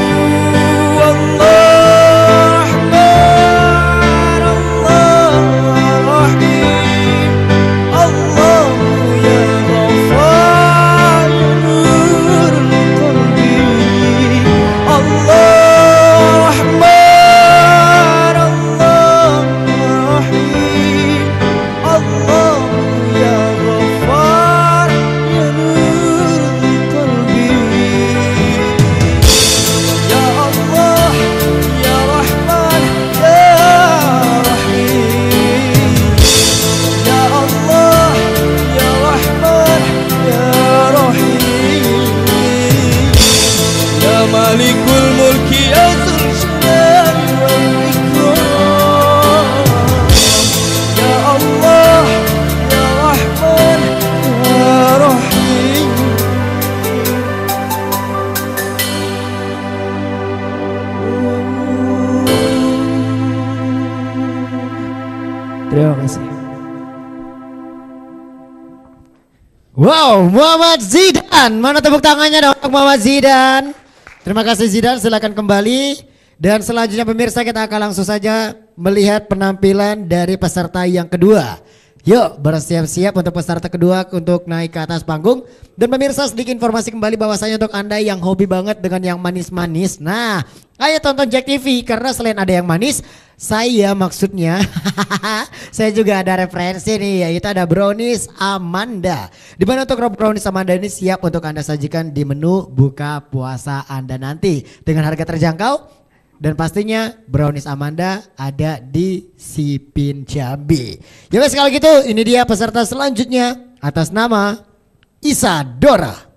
[SPEAKER 10] Malikul mulki ya Dzul Jalali wal Ikram. Ya Allah, ya Rahman, ya Rahim.
[SPEAKER 2] Terima kasih.
[SPEAKER 1] Wow, Muhammad Zidan. Mana tepuk tangannya dong untuk Muhammad Zidan? Terima kasih Zidan, silakan kembali. Dan selanjutnya pemirsa kita akan langsung saja melihat penampilan dari peserta yang kedua. Yuk bersiap-siap untuk peserta kedua untuk naik ke atas panggung. Dan pemirsa sedikit informasi kembali bahwasanya untuk Anda yang hobi banget dengan yang manis-manis. Nah ayo tonton Jack T V karena selain ada yang manis, saya maksudnya saya juga ada referensi nih, yaitu ada brownies Amanda. Di mana untuk brownies Amanda ini siap untuk Anda sajikan di menu buka puasa Anda nanti dengan harga terjangkau. Dan pastinya brownies Amanda ada di Sipin Jambi. Ya guys, kalau gitu ini dia peserta selanjutnya atas nama Isadora.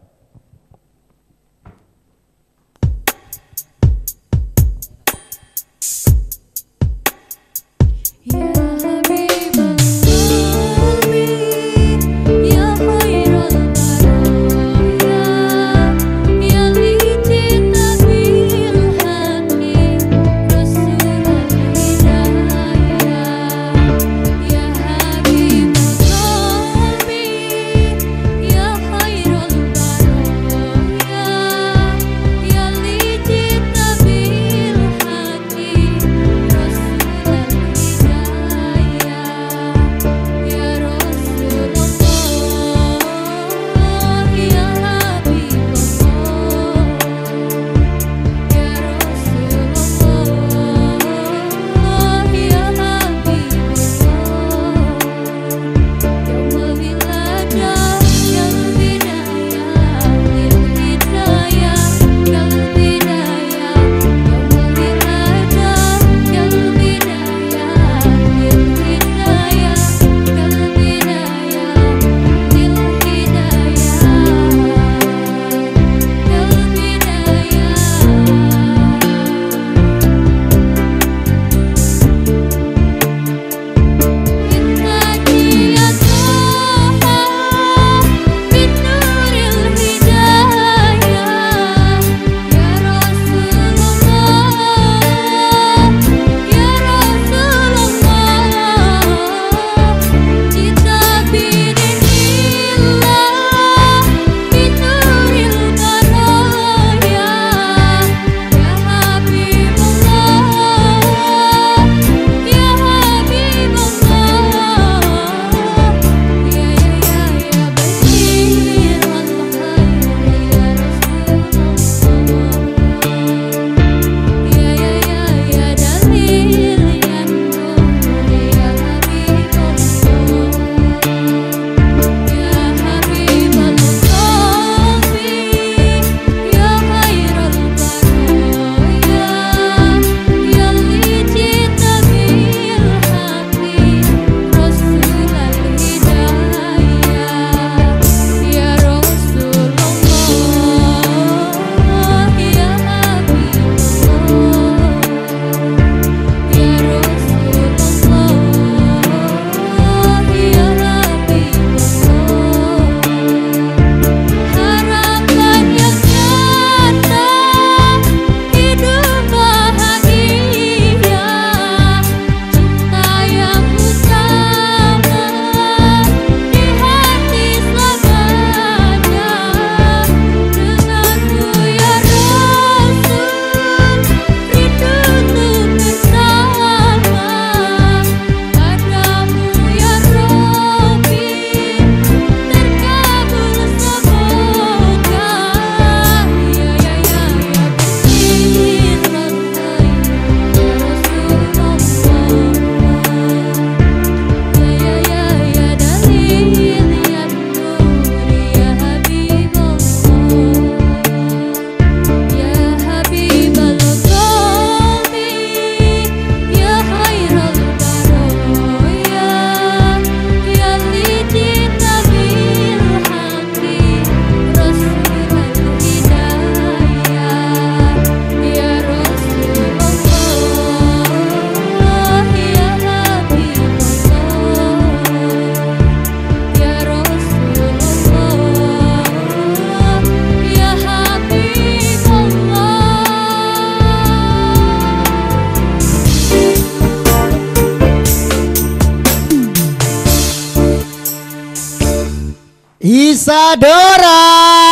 [SPEAKER 1] Isadora.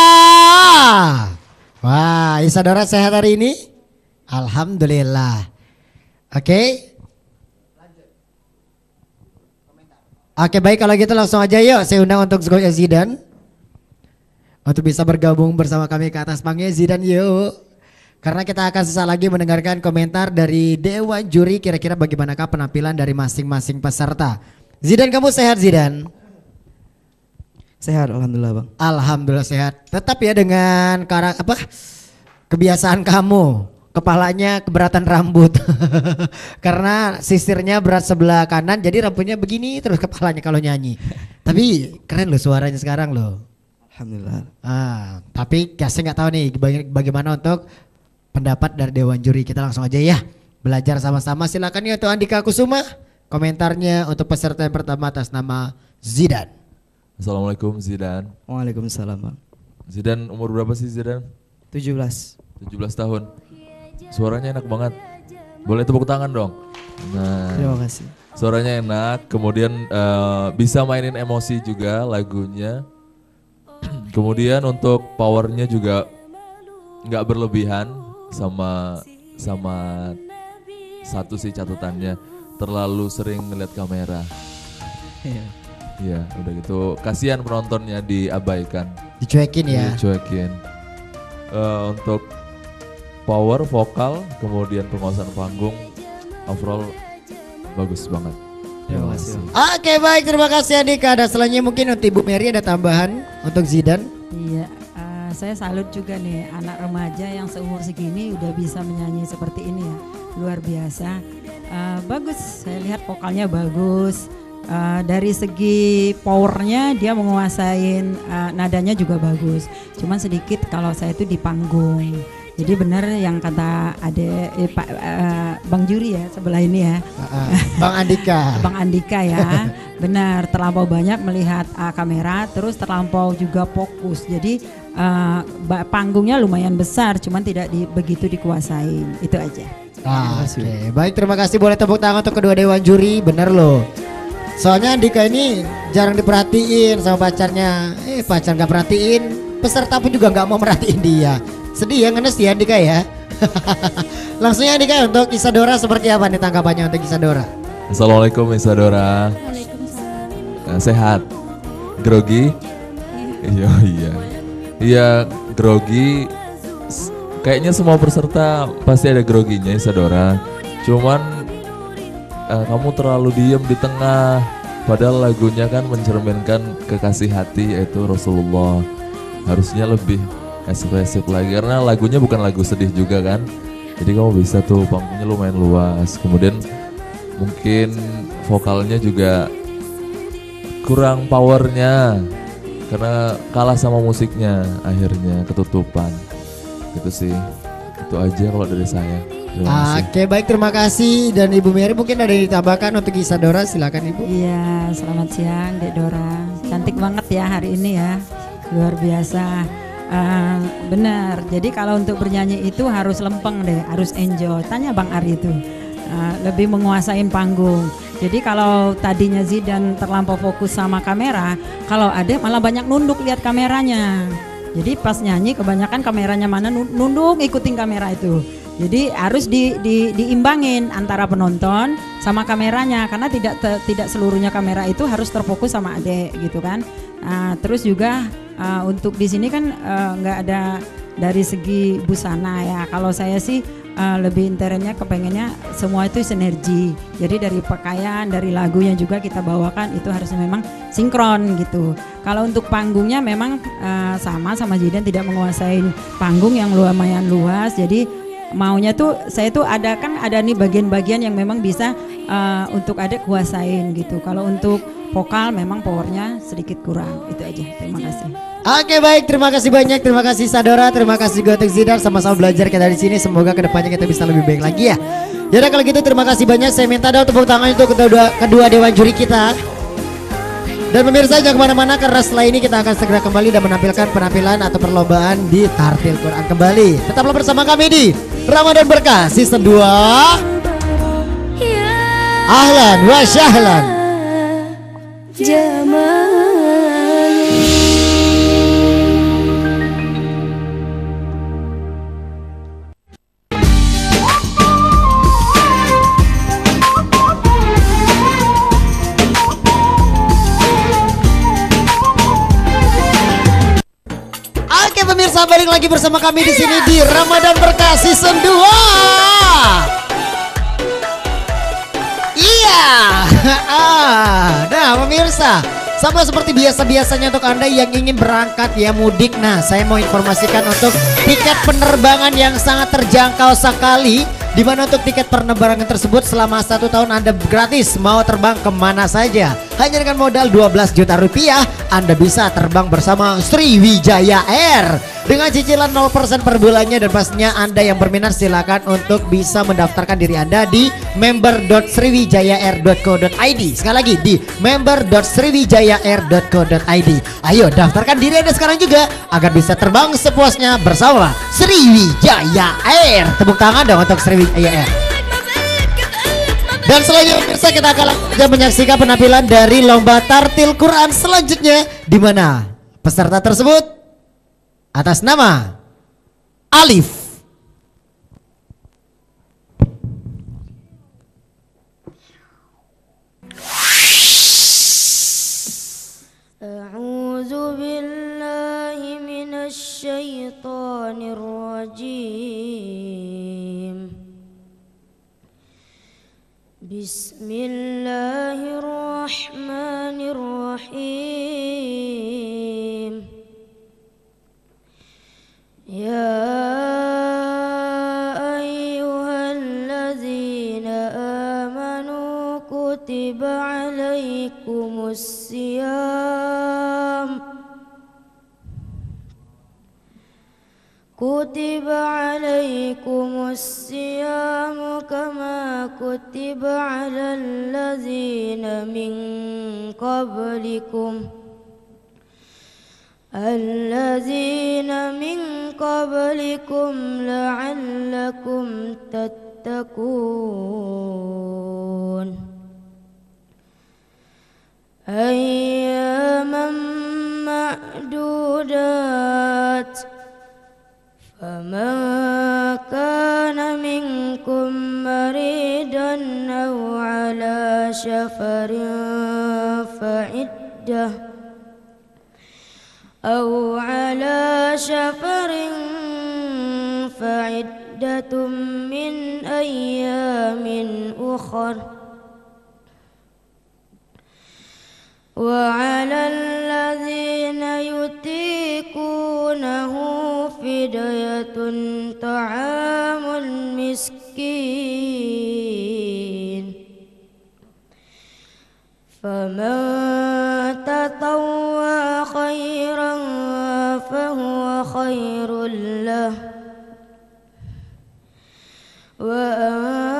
[SPEAKER 1] Wah, Isadora sehat hari ini? Alhamdulillah. Oke. Okay. Oke baik kalau gitu langsung aja yuk saya undang untuk Coach Zidan untuk bisa bergabung bersama kami ke atas panggung. Zidan yuk. Karena kita akan sesaat lagi mendengarkan komentar dari Dewan Juri kira-kira bagaimanakah penampilan dari masing-masing peserta. Zidan kamu sehat Zidan?
[SPEAKER 8] Sehat alhamdulillah Bang.
[SPEAKER 1] Alhamdulillah sehat. Tetap ya dengan karak apa kebiasaan kamu, kepalanya keberatan rambut. Karena sisirnya berat sebelah kanan jadi rambutnya begini terus kepalanya kalau nyanyi. Tapi keren loh suaranya sekarang loh.
[SPEAKER 8] Alhamdulillah.
[SPEAKER 1] Ah, tapi ya saya nggak tahu nih baga- bagaimana untuk pendapat dari Dewan Juri. Kita langsung aja ya belajar sama-sama. Silakan ya untuk Andika Kusuma komentarnya untuk peserta yang pertama atas nama Zidan.
[SPEAKER 4] Assalamualaikum Zidan.
[SPEAKER 8] Waalaikumsalam Bang.
[SPEAKER 4] Zidan umur berapa sih Zidan?
[SPEAKER 8] tujuh belas.
[SPEAKER 4] tujuh belas tahun. Suaranya enak banget. Boleh tepuk tangan dong. Nah,
[SPEAKER 8] Terima kasih.
[SPEAKER 4] suaranya enak. Kemudian eh, bisa mainin emosi juga lagunya. Kemudian untuk powernya juga nggak berlebihan. Sama sama satu sih catatannya terlalu sering ngeliat kamera.
[SPEAKER 8] Iya.
[SPEAKER 4] Iya, udah gitu. Kasihan penontonnya diabaikan.
[SPEAKER 1] Dicuekin ya.
[SPEAKER 4] Dicuekin. Eh, untuk power vokal, kemudian penguasaan panggung, overall bagus banget.
[SPEAKER 8] Terima kasih.
[SPEAKER 1] Oke baik terima kasih Andika. Dan selanjutnya mungkin untuk Ibu Mary ada tambahan untuk Zidan.
[SPEAKER 5] Iya, eh, saya salut juga nih anak remaja yang seumur segini udah bisa menyanyi seperti ini ya, luar biasa. Eh, bagus, saya lihat vokalnya bagus. Eh, dari segi powernya dia menguasain eh, nadanya juga bagus. Cuman sedikit kalau saya itu di panggung. Jadi benar yang kata Ade eh, Pak eh, Bang Juri ya sebelah ini ya.
[SPEAKER 1] Uh, Bang Andika.
[SPEAKER 5] Bang Andika ya. Benar terlampau banyak melihat uh, kamera terus terlampau juga fokus. Jadi uh, panggungnya lumayan besar cuman tidak di, begitu dikuasain. Itu aja.
[SPEAKER 1] Ah, Oke okay. Baik terima kasih boleh tepuk tangan untuk kedua Dewan Juri. Bener loh. Soalnya Andika ini jarang diperhatiin sama pacarnya. Eh pacar gak perhatiin, peserta pun juga gak mau merhatiin dia. Sedih ya ngenes ya Andika ya. Langsungnya Andika untuk Isadora seperti apa nih tanggapannya untuk Isadora?
[SPEAKER 4] Assalamualaikum Isadora. Nah, sehat? Grogi? Iya iya. Iya grogi. S- Kayaknya semua peserta pasti ada groginya Isadora. Cuman eh, kamu terlalu diem di tengah. Padahal lagunya kan mencerminkan kekasih hati yaitu Rasulullah. Harusnya lebih ekspresif lagi karena lagunya bukan lagu sedih juga kan. Jadi kamu bisa tuh panggungnya lumayan luas. Kemudian mungkin vokalnya juga kurang powernya karena kalah sama musiknya akhirnya ketutupan. Gitu sih. Itu aja kalau dari saya. Terima kasih.
[SPEAKER 1] Oke baik terima kasih. Dan Ibu Mary mungkin ada yang ditambahkan untuk Isadora, silakan Ibu.
[SPEAKER 5] Iya, selamat siang Dek Dora. Cantik banget ya hari ini ya. Luar biasa. Uh, benar, jadi kalau untuk bernyanyi itu harus lempeng deh, harus enjoy. Tanya Bang Ari itu, uh, lebih menguasain panggung. Jadi kalau tadinya Zidan terlampau fokus sama kamera, kalau ada malah banyak nunduk lihat kameranya. Jadi pas nyanyi kebanyakan kameranya mana nunduk ikutin kamera itu. Jadi harus di, di, diimbangin antara penonton sama kameranya karena tidak te, tidak seluruhnya kamera itu harus terfokus sama adek gitu kan. Nah, terus juga uh, untuk di sini kan nggak uh, ada dari segi busana ya. Kalau saya sih uh, lebih internnya kepengennya semua itu sinergi. Jadi dari pakaian, dari lagunya juga kita bawakan itu harus memang sinkron gitu. Kalau untuk panggungnya memang uh, sama sama Zidan tidak menguasai panggung yang lumayan luas. Jadi maunya tuh saya tuh ada kan ada nih bagian-bagian yang memang bisa uh, untuk adek kuasain gitu. Kalau untuk vokal memang powernya sedikit kurang. Itu aja. Terima kasih.
[SPEAKER 1] Oke baik terima kasih banyak. Terima kasih Sadora. Terima kasih Gotek Zidan. Sama-sama belajar kita di sini. Semoga kedepannya kita bisa lebih baik lagi ya. Yaudah kalau gitu terima kasih banyak. Saya minta dong tepuk tangan untuk kedua, kedua Dewan Juri kita. Dan pemirsa jangan kemana-mana karena setelah ini kita akan segera kembali dan menampilkan penampilan atau perlombaan di Tartil Quran kembali. Tetaplah bersama kami di Ramadan Berkah Season dua. Ahlan wa syahlan.
[SPEAKER 9] Jamal.
[SPEAKER 1] pemirsa, balik lagi bersama kami di sini di Ramadan Berkah Season dua. Iya. Nah pemirsa, sama seperti biasa-biasanya untuk Anda yang ingin berangkat ya mudik. Nah saya mau informasikan untuk tiket penerbangan yang sangat terjangkau sekali. Dimana untuk tiket penerbangan tersebut selama satu tahun Anda gratis mau terbang kemana saja. Hanya dengan modal dua belas juta rupiah Anda bisa terbang bersama Sriwijaya Air dengan cicilan nol persen per bulannya. Dan pastinya Anda yang berminat silakan untuk bisa mendaftarkan diri Anda di member dot sriwijaya air dot co dot i d. Sekali lagi di member dot sriwijaya air dot co dot i d. Ayo daftarkan diri Anda sekarang juga agar bisa terbang sepuasnya bersama Sriwijaya Air. Tepuk tangan dong untuk Sriwijaya Air. Dan selanjutnya pemirsa, kita akan langsung menyaksikan penampilan dari lomba tartil Quran selanjutnya, di mana peserta tersebut atas nama Alif.
[SPEAKER 7] A'udzu billahi minasy syaithanir rajim. Bismillahirrahmanirrahim. Ya ayyuhalladzina amanu kutiba alaikumus siyam Kutiba alaikumus siyamu kama kutiba alal ladzina min qablikum alladzina min qablikum la'allakum tattaqun. Ayyaman ma'dudat فمن كان منكم مريضا أو على سفر فعدة أو على سفر فعدة من أيام أخر وعلى الذين يطيقونه فدية طعام المسكين فمن تطوع خيرا فهو خير له وأن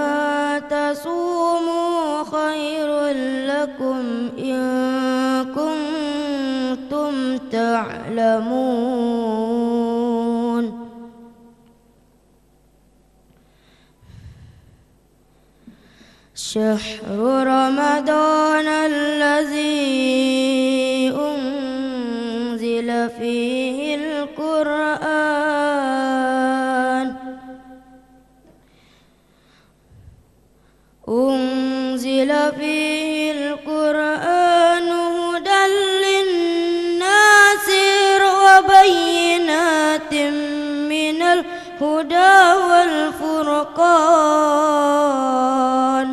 [SPEAKER 7] تصوموا خير لكم إن كنتم تعلمون. شهر رمضان الذي أنزل فيه القرآن أنزل فيه القرآن هدى للناس وبينات من الهدى والفرقان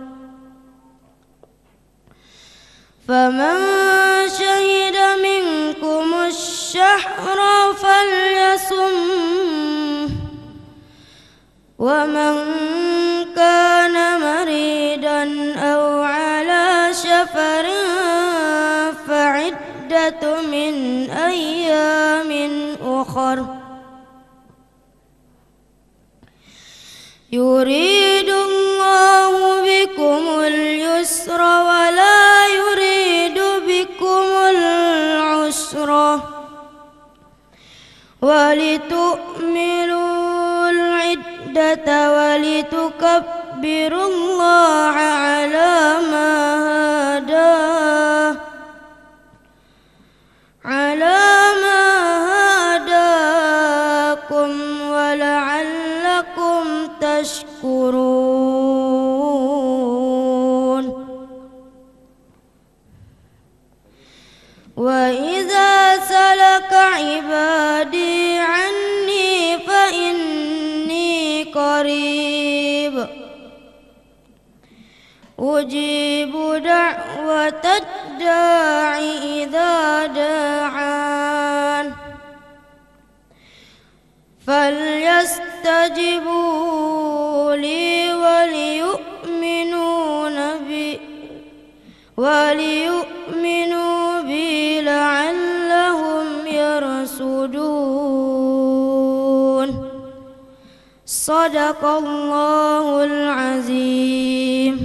[SPEAKER 7] فمن شهد منكم الشهر فليصم ومن كان مريضا أو على سفر فعدة من أيام أخر يريد الله بكم اليسر ولا يريد بكم العسر ولتؤمنوا العدة ولتكبروا الله على ما هداه على ما هداكم ولعلكم تشكرون. وإذا سلك عبادي قريب أجيب دعوة الداع إذا دعان فليستجيبوا لي وليؤمنون بي وليؤمنوا بي لعلهم يرشدون صدق الله العظيم.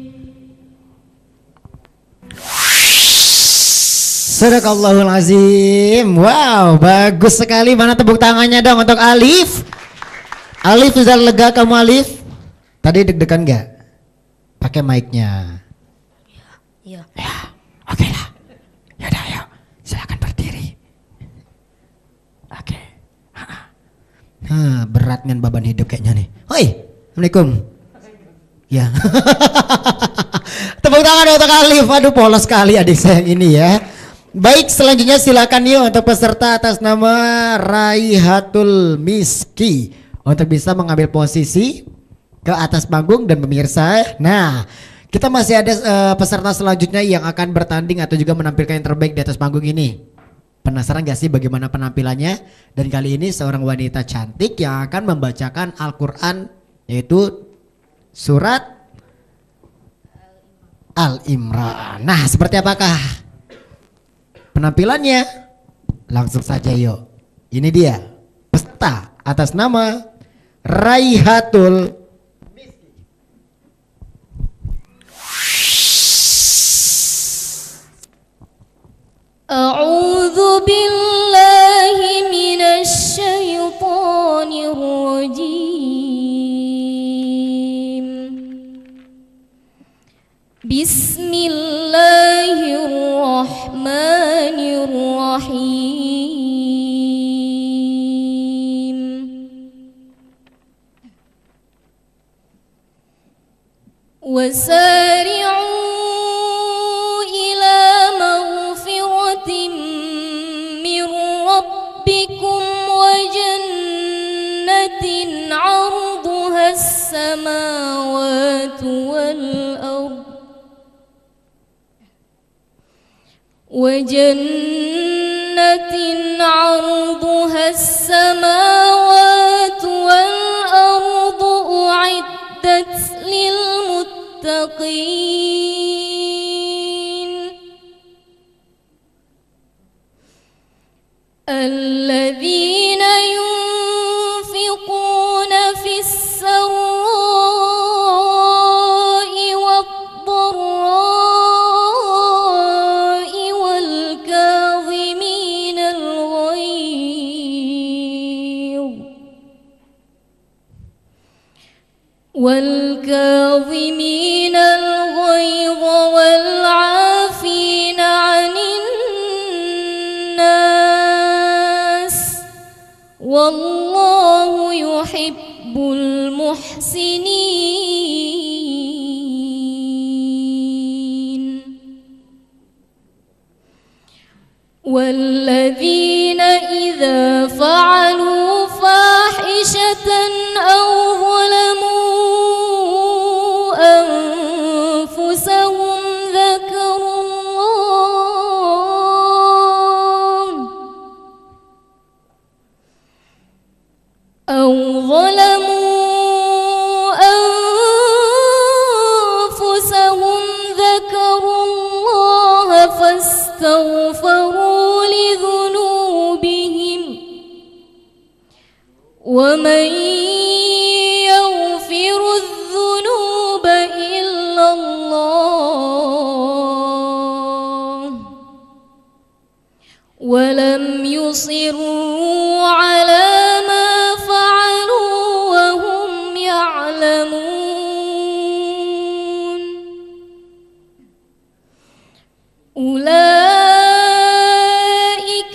[SPEAKER 1] Sadaqallahul azim. Wow, bagus sekali. Mana tepuk tangannya dong untuk Alif? Alif sudah lega kamu Alif? Tadi deg-degan nggak? Pakai mic-nya.
[SPEAKER 7] Iya.
[SPEAKER 1] Ya, oke lah. Yaudah, ayo. Silakan berdiri. Oke. Hah, berat kan beban hidup kayaknya nih. Hoi, Assalamualaikum. Ya. Tepuk tangan untuk Alif. Aduh, polos sekali adik saya yang ini ya. Baik, selanjutnya silakan yuk untuk peserta atas nama Raihatul Miski untuk bisa mengambil posisi ke atas panggung dan pemirsa. Nah, kita masih ada uh, peserta selanjutnya yang akan bertanding atau juga menampilkan yang terbaik di atas panggung ini. Penasaran gak sih bagaimana penampilannya? Dan kali ini seorang wanita cantik yang akan membacakan Al-Quran, yaitu surat Al-Imran. Nah, seperti apakah penampilannya? Langsung saja yuk. Ini dia peserta atas nama Raihatul Miski.
[SPEAKER 9] A'udzu billahi minasy syaithanir rajim. Bismillahirrahmanirrahim. Wasari'u ila maghfiratin min rabbikum wa jannatin 'arduha as-samawati wal ardh وجنة عرضها السماوات والأرض أعدت للمتقين الذين ينفقون في السراء والضراء والكاظمين الغيظ والكاظمين الغيظ والعافين عن الناس والله يحب المحسنين والذين إذا فعلوا فاحشة أو ظلموا أنفسهم ذكروا الله أو ظلموا أنفسهم ذكروا الله فاستغفروا لذنوبهم ومن يغفر الذنوب إلا الله ولم يصروا على ما فعلوا وهم يعلمون أولئك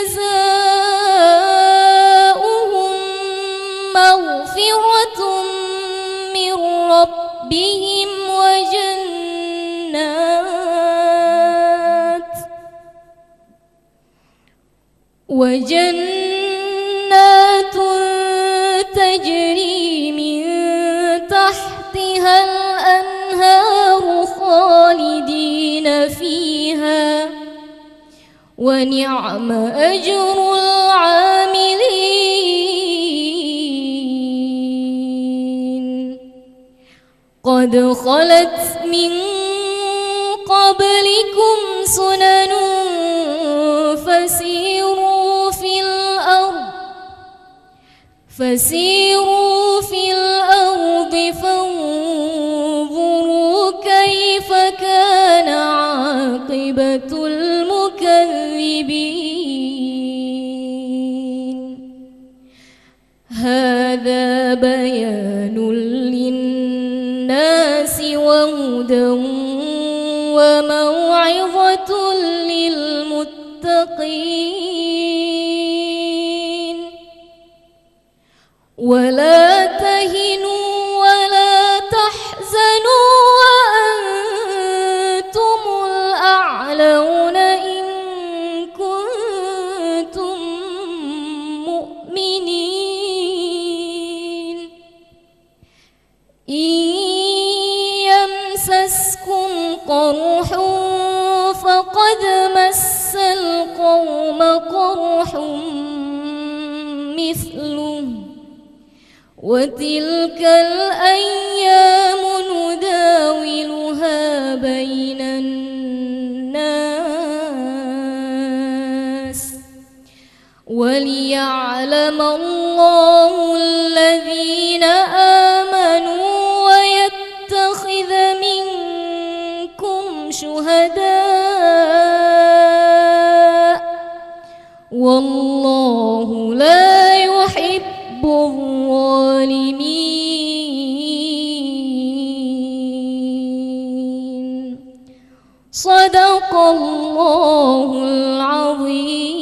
[SPEAKER 9] جزاؤهم مغفرة من ربهم وجنات وجنات تجري من ونعم أجر العاملين قد خلت من قبلكم سنن فسيروا في الأرض فسيروا في الأرض فانظروا كيف كان عاقبة المكذبين هذا بيان للناس وهدى وموعظة للمتقين ولا تهنوا ولا تحزنوا وأنتم الأعلون إن كنتم مؤمنين إن يمسسكم قرح فقد مس القوم قرح مثله وتلك الأيام نداولها بين الناس وليعلم الله الذين آمنوا ويتخذ منكم شهداء والله لا يحب الظالمين صدق الله العظيم.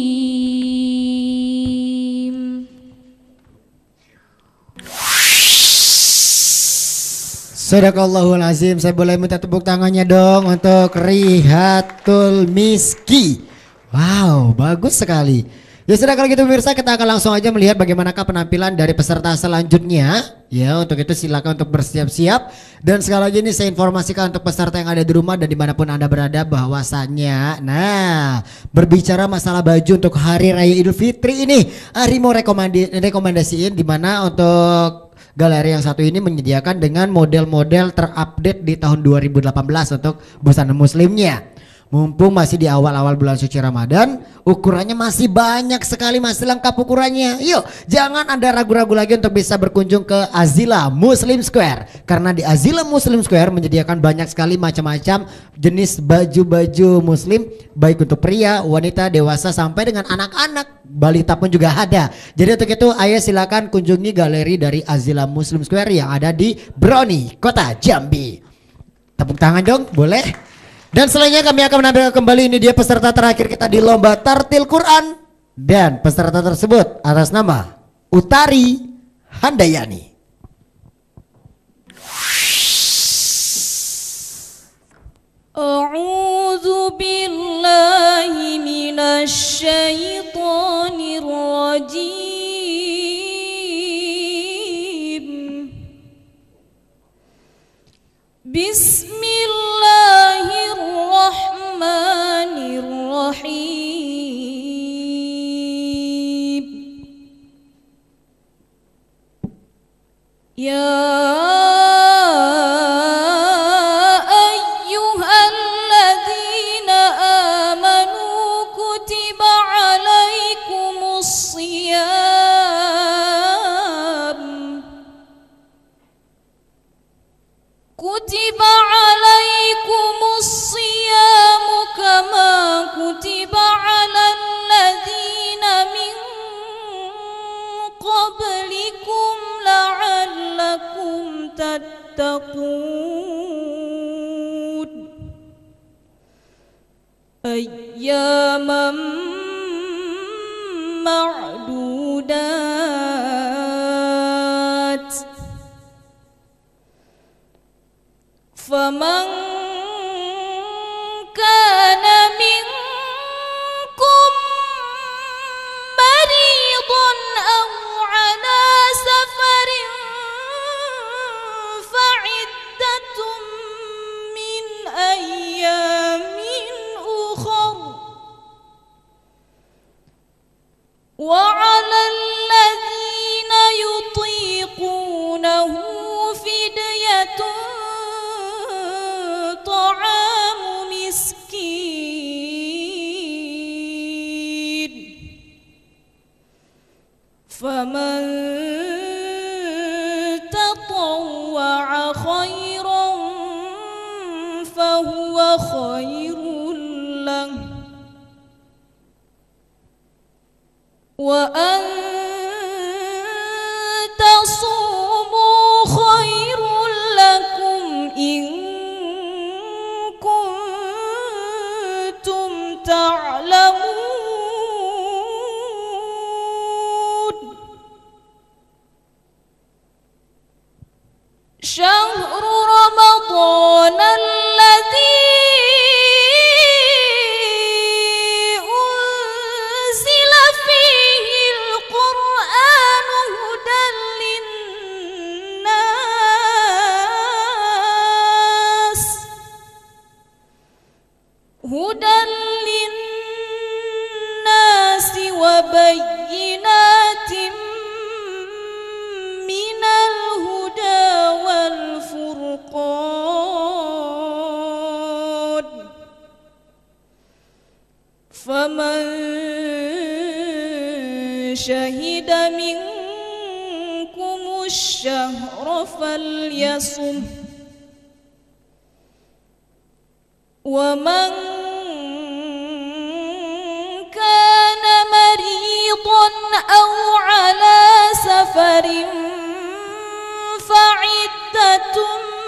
[SPEAKER 1] Sadaqallahul azim. Saya boleh minta tepuk tangannya dong untuk Rihatul Miski. Wow, bagus sekali. Ya sudah, kalau gitu pemirsa, kita akan langsung aja melihat bagaimanakah penampilan dari peserta selanjutnya. Ya, untuk itu silakan untuk bersiap-siap. Dan sekali lagi ini saya informasikan untuk peserta yang ada di rumah dan dimanapun Anda berada bahwasannya, nah, berbicara masalah baju untuk Hari Raya Idul Fitri ini, Ari mau rekomendasi rekomendasiin di mana untuk galeri yang satu ini menyediakan dengan model-model terupdate di tahun dua ribu delapan belas untuk busana muslimnya. Mumpung masih di awal-awal bulan suci Ramadan, ukurannya masih banyak sekali, masih lengkap ukurannya. Yuk, jangan ada ragu-ragu lagi untuk bisa berkunjung ke Azila Muslim Square. Karena di Azila Muslim Square menyediakan banyak sekali macam-macam jenis baju-baju muslim, baik untuk pria, wanita, dewasa, sampai dengan anak-anak, balita pun juga ada. Jadi untuk itu ayo silakan kunjungi galeri dari Azila Muslim Square yang ada di Broni, Kota Jambi. Tepuk tangan dong, boleh? Dan selanjutnya kami akan menampilkan kembali, ini dia peserta terakhir kita di lomba Tartil Quran. Dan peserta tersebut atas nama Utari Handayani.
[SPEAKER 9] A'udzu billahi minasy syaithanir rajim. Bismillahirrahmanirrahim. Ya ayyuhalladzina amanu kutiba alaikumus shiyam kutiba alaikumus shiyamu kama kutiba alal ladzina min qablikum la'allakum tattaqun ayyaman ma'dudat faman kana minkum maridun aw ala safarin fa'iddatun min ayyamin ukhar له وأن تصوموا خير لكم إن كنتم تعلمون شهر رمضان الذي أنزل فيه القرآن هدى للناس هدى للناس وبينات من الهدى والفرقان فمن شهد منكم الشهر فليصم ومن كان مريضا أو على سفر فعدة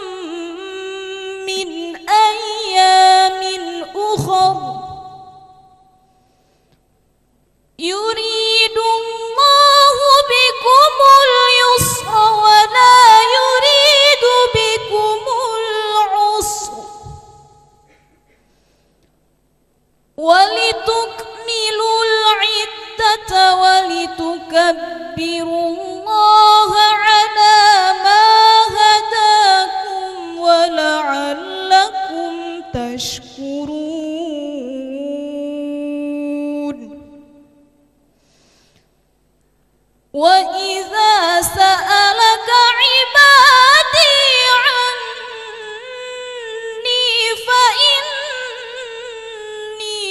[SPEAKER 9] من أيام أخر يريد الله بكم اليسر ولا يريد بكم العسر ولتكملوا العدة ولتكبروا الله على ما هداكم ولعلكم تشكرون وإذا سألك عبادي عني فإني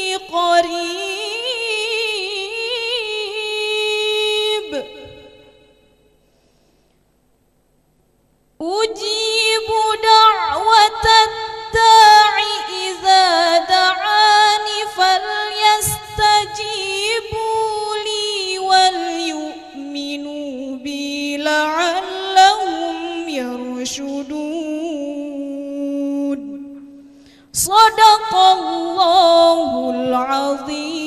[SPEAKER 9] قريب أجيب دعوة الداع إذا دعاني فليستجيبوا لي وليؤمنوا بي لعلهم يرشدون صدق الله العظيم.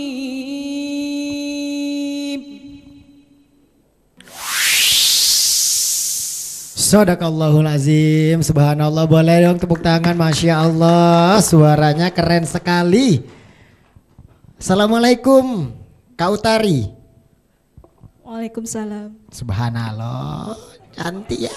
[SPEAKER 1] Sadaqallahul azim. Subhanallah. Boleh dong tepuk tangan. Masya Allah, suaranya keren sekali. Assalamualaikum Kak Utari.
[SPEAKER 11] Waalaikumsalam.
[SPEAKER 1] Subhanallah, cantik ya.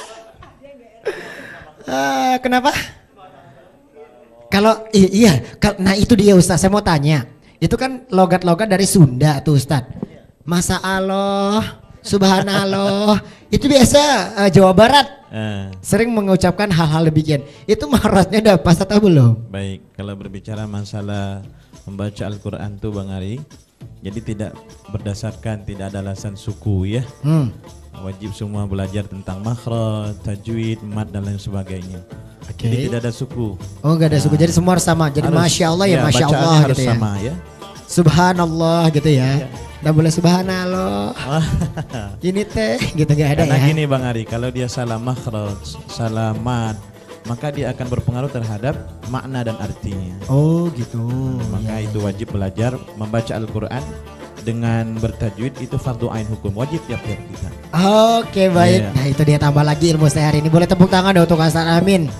[SPEAKER 1] Ah, kenapa? Kalau i- iya, kal- nah itu dia Ustaz, saya mau tanya. Itu kan logat-logat dari Sunda tuh Ustaz. Masa Allah, Subhanallah, itu biasa eh, Jawa Barat
[SPEAKER 3] Eh,
[SPEAKER 1] sering mengucapkan hal-hal demikian. Itu maharotnya udah pas atau belum?
[SPEAKER 3] baik, kalau berbicara masalah membaca Al-Quran tuh Bang Ari, jadi tidak berdasarkan, tidak ada alasan suku ya.
[SPEAKER 1] Hmm.
[SPEAKER 3] Wajib semua belajar tentang makhraj, tajwid, mad dan lain sebagainya.
[SPEAKER 1] Oke.
[SPEAKER 3] Jadi tidak ada suku.
[SPEAKER 1] Oh nggak ada suku, jadi semua harus sama. Jadi
[SPEAKER 3] Harus-
[SPEAKER 1] masya Allah ya,
[SPEAKER 3] ya,
[SPEAKER 1] masya
[SPEAKER 3] bacaannya
[SPEAKER 1] Allah
[SPEAKER 3] harus
[SPEAKER 1] gitu ya.
[SPEAKER 3] sama ya.
[SPEAKER 1] Subhanallah gitu ya. Nggak boleh subhanallah. Ini teh gitu nggak ada
[SPEAKER 3] Karena
[SPEAKER 1] ya.
[SPEAKER 3] gini Bang Ari, kalau dia salah makhraj, salah mad, maka dia akan berpengaruh terhadap makna dan artinya.
[SPEAKER 1] Oh gitu.
[SPEAKER 3] Maka
[SPEAKER 1] Iya,
[SPEAKER 3] itu wajib belajar membaca Al-Quran dengan bertajwid, itu fardu ain hukum, wajib tiap-tiap kita.
[SPEAKER 1] Oke baik.
[SPEAKER 3] Iya.
[SPEAKER 1] Nah itu dia, tambah lagi ilmu saya hari ini. Boleh tepuk tangan dong untuk Hasan Amin.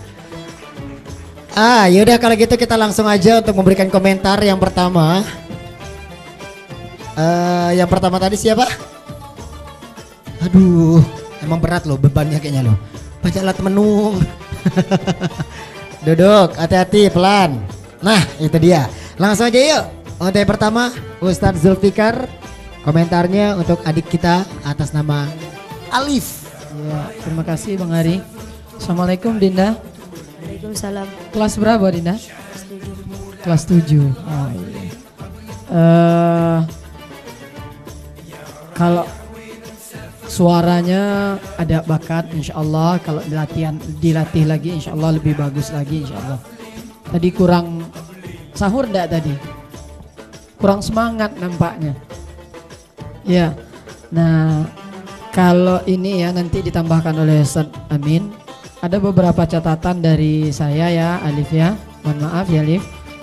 [SPEAKER 1] Ah yaudah kalau gitu kita langsung aja untuk memberikan komentar yang pertama. Eh yang pertama tadi siapa? Aduh, emang berat loh bebannya kayaknya loh. Baca alat menung. Duduk, hati-hati, pelan. Nah itu dia. Langsung aja yuk. Untuk yang pertama Ustadz Zulfikar, komentarnya untuk adik kita atas nama Alif.
[SPEAKER 2] Ya, terima kasih Bang Ari. Assalamualaikum Dinda.
[SPEAKER 7] Waalaikumsalam.
[SPEAKER 2] Kelas berapa Dinda?
[SPEAKER 7] Setuju.
[SPEAKER 2] Kelas tujuh. Oh, iya. Eh, kalau suaranya ada bakat, insya Allah kalau dilatihan dilatih lagi, insya Allah lebih bagus lagi, insya Allah. Tadi kurang sahur enggak tadi? Kurang semangat nampaknya. Ya. Nah, kalau ini ya nanti ditambahkan oleh Ustaz Amin. Ada beberapa catatan dari saya ya, Alif ya. Mohon maaf ya, Alif.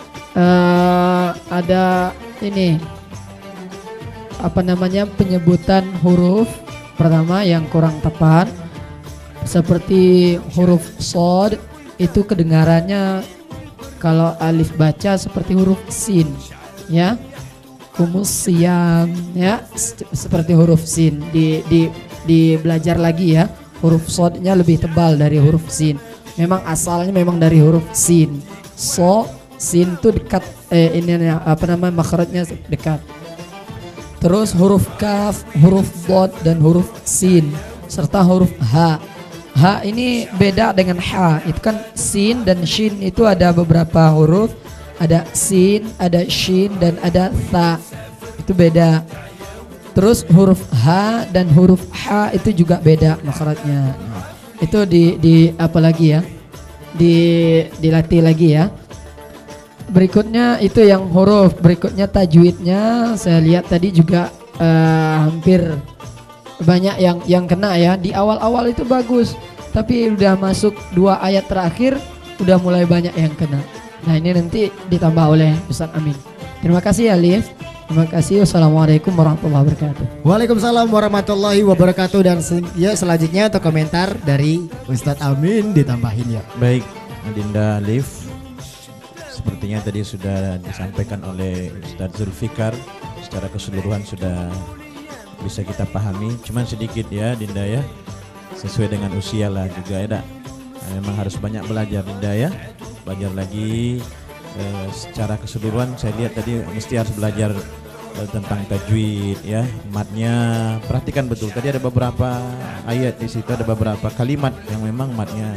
[SPEAKER 2] Uh, ada ini apa namanya penyebutan huruf pertama yang kurang tepat, seperti huruf shod itu kedengarannya kalau Alif baca seperti huruf sin ya, kumus siam ya, seperti huruf sin. Di di di belajar lagi ya, huruf shodnya lebih tebal dari huruf sin. Memang asalnya memang dari huruf sin. So sin itu dekat, eh, ini apa namanya makhrajnya dekat. Terus huruf kaf, huruf dot dan huruf sin serta huruf ha. Ha ini beda dengan ha. Itu kan sin dan shin itu ada beberapa huruf. Ada sin, ada shin dan ada tha. Itu beda. Terus huruf ha dan huruf ha itu juga beda makhrajnya. Itu di di apa lagi ya? Di dilatih lagi ya. Berikutnya itu yang huruf, berikutnya tajwidnya saya lihat tadi juga uh, hampir banyak yang yang kena ya. Di awal-awal itu bagus, tapi udah masuk dua ayat terakhir udah mulai banyak yang kena. Nah ini nanti ditambah oleh Ustaz Amin. Terima kasih Alif. Terima kasih. Wassalamualaikum warahmatullahi wabarakatuh.
[SPEAKER 1] Waalaikumsalam warahmatullahi wabarakatuh. Dan se- ya selanjutnya untuk komentar dari Ustaz Amin ditambahin ya.
[SPEAKER 3] Baik, Adinda Alif. Sepertinya tadi sudah disampaikan oleh Ustadz Zulfikar, secara keseluruhan sudah bisa kita pahami. Cuman sedikit ya Dinda ya, sesuai dengan usia lah juga ya. Dak. Nah, memang harus banyak belajar Dinda ya, belajar lagi eh, secara keseluruhan. Saya lihat tadi mesti harus belajar eh, tentang tajwid ya, matnya. Perhatikan betul. Tadi ada beberapa ayat di situ, ada beberapa kalimat yang memang matnya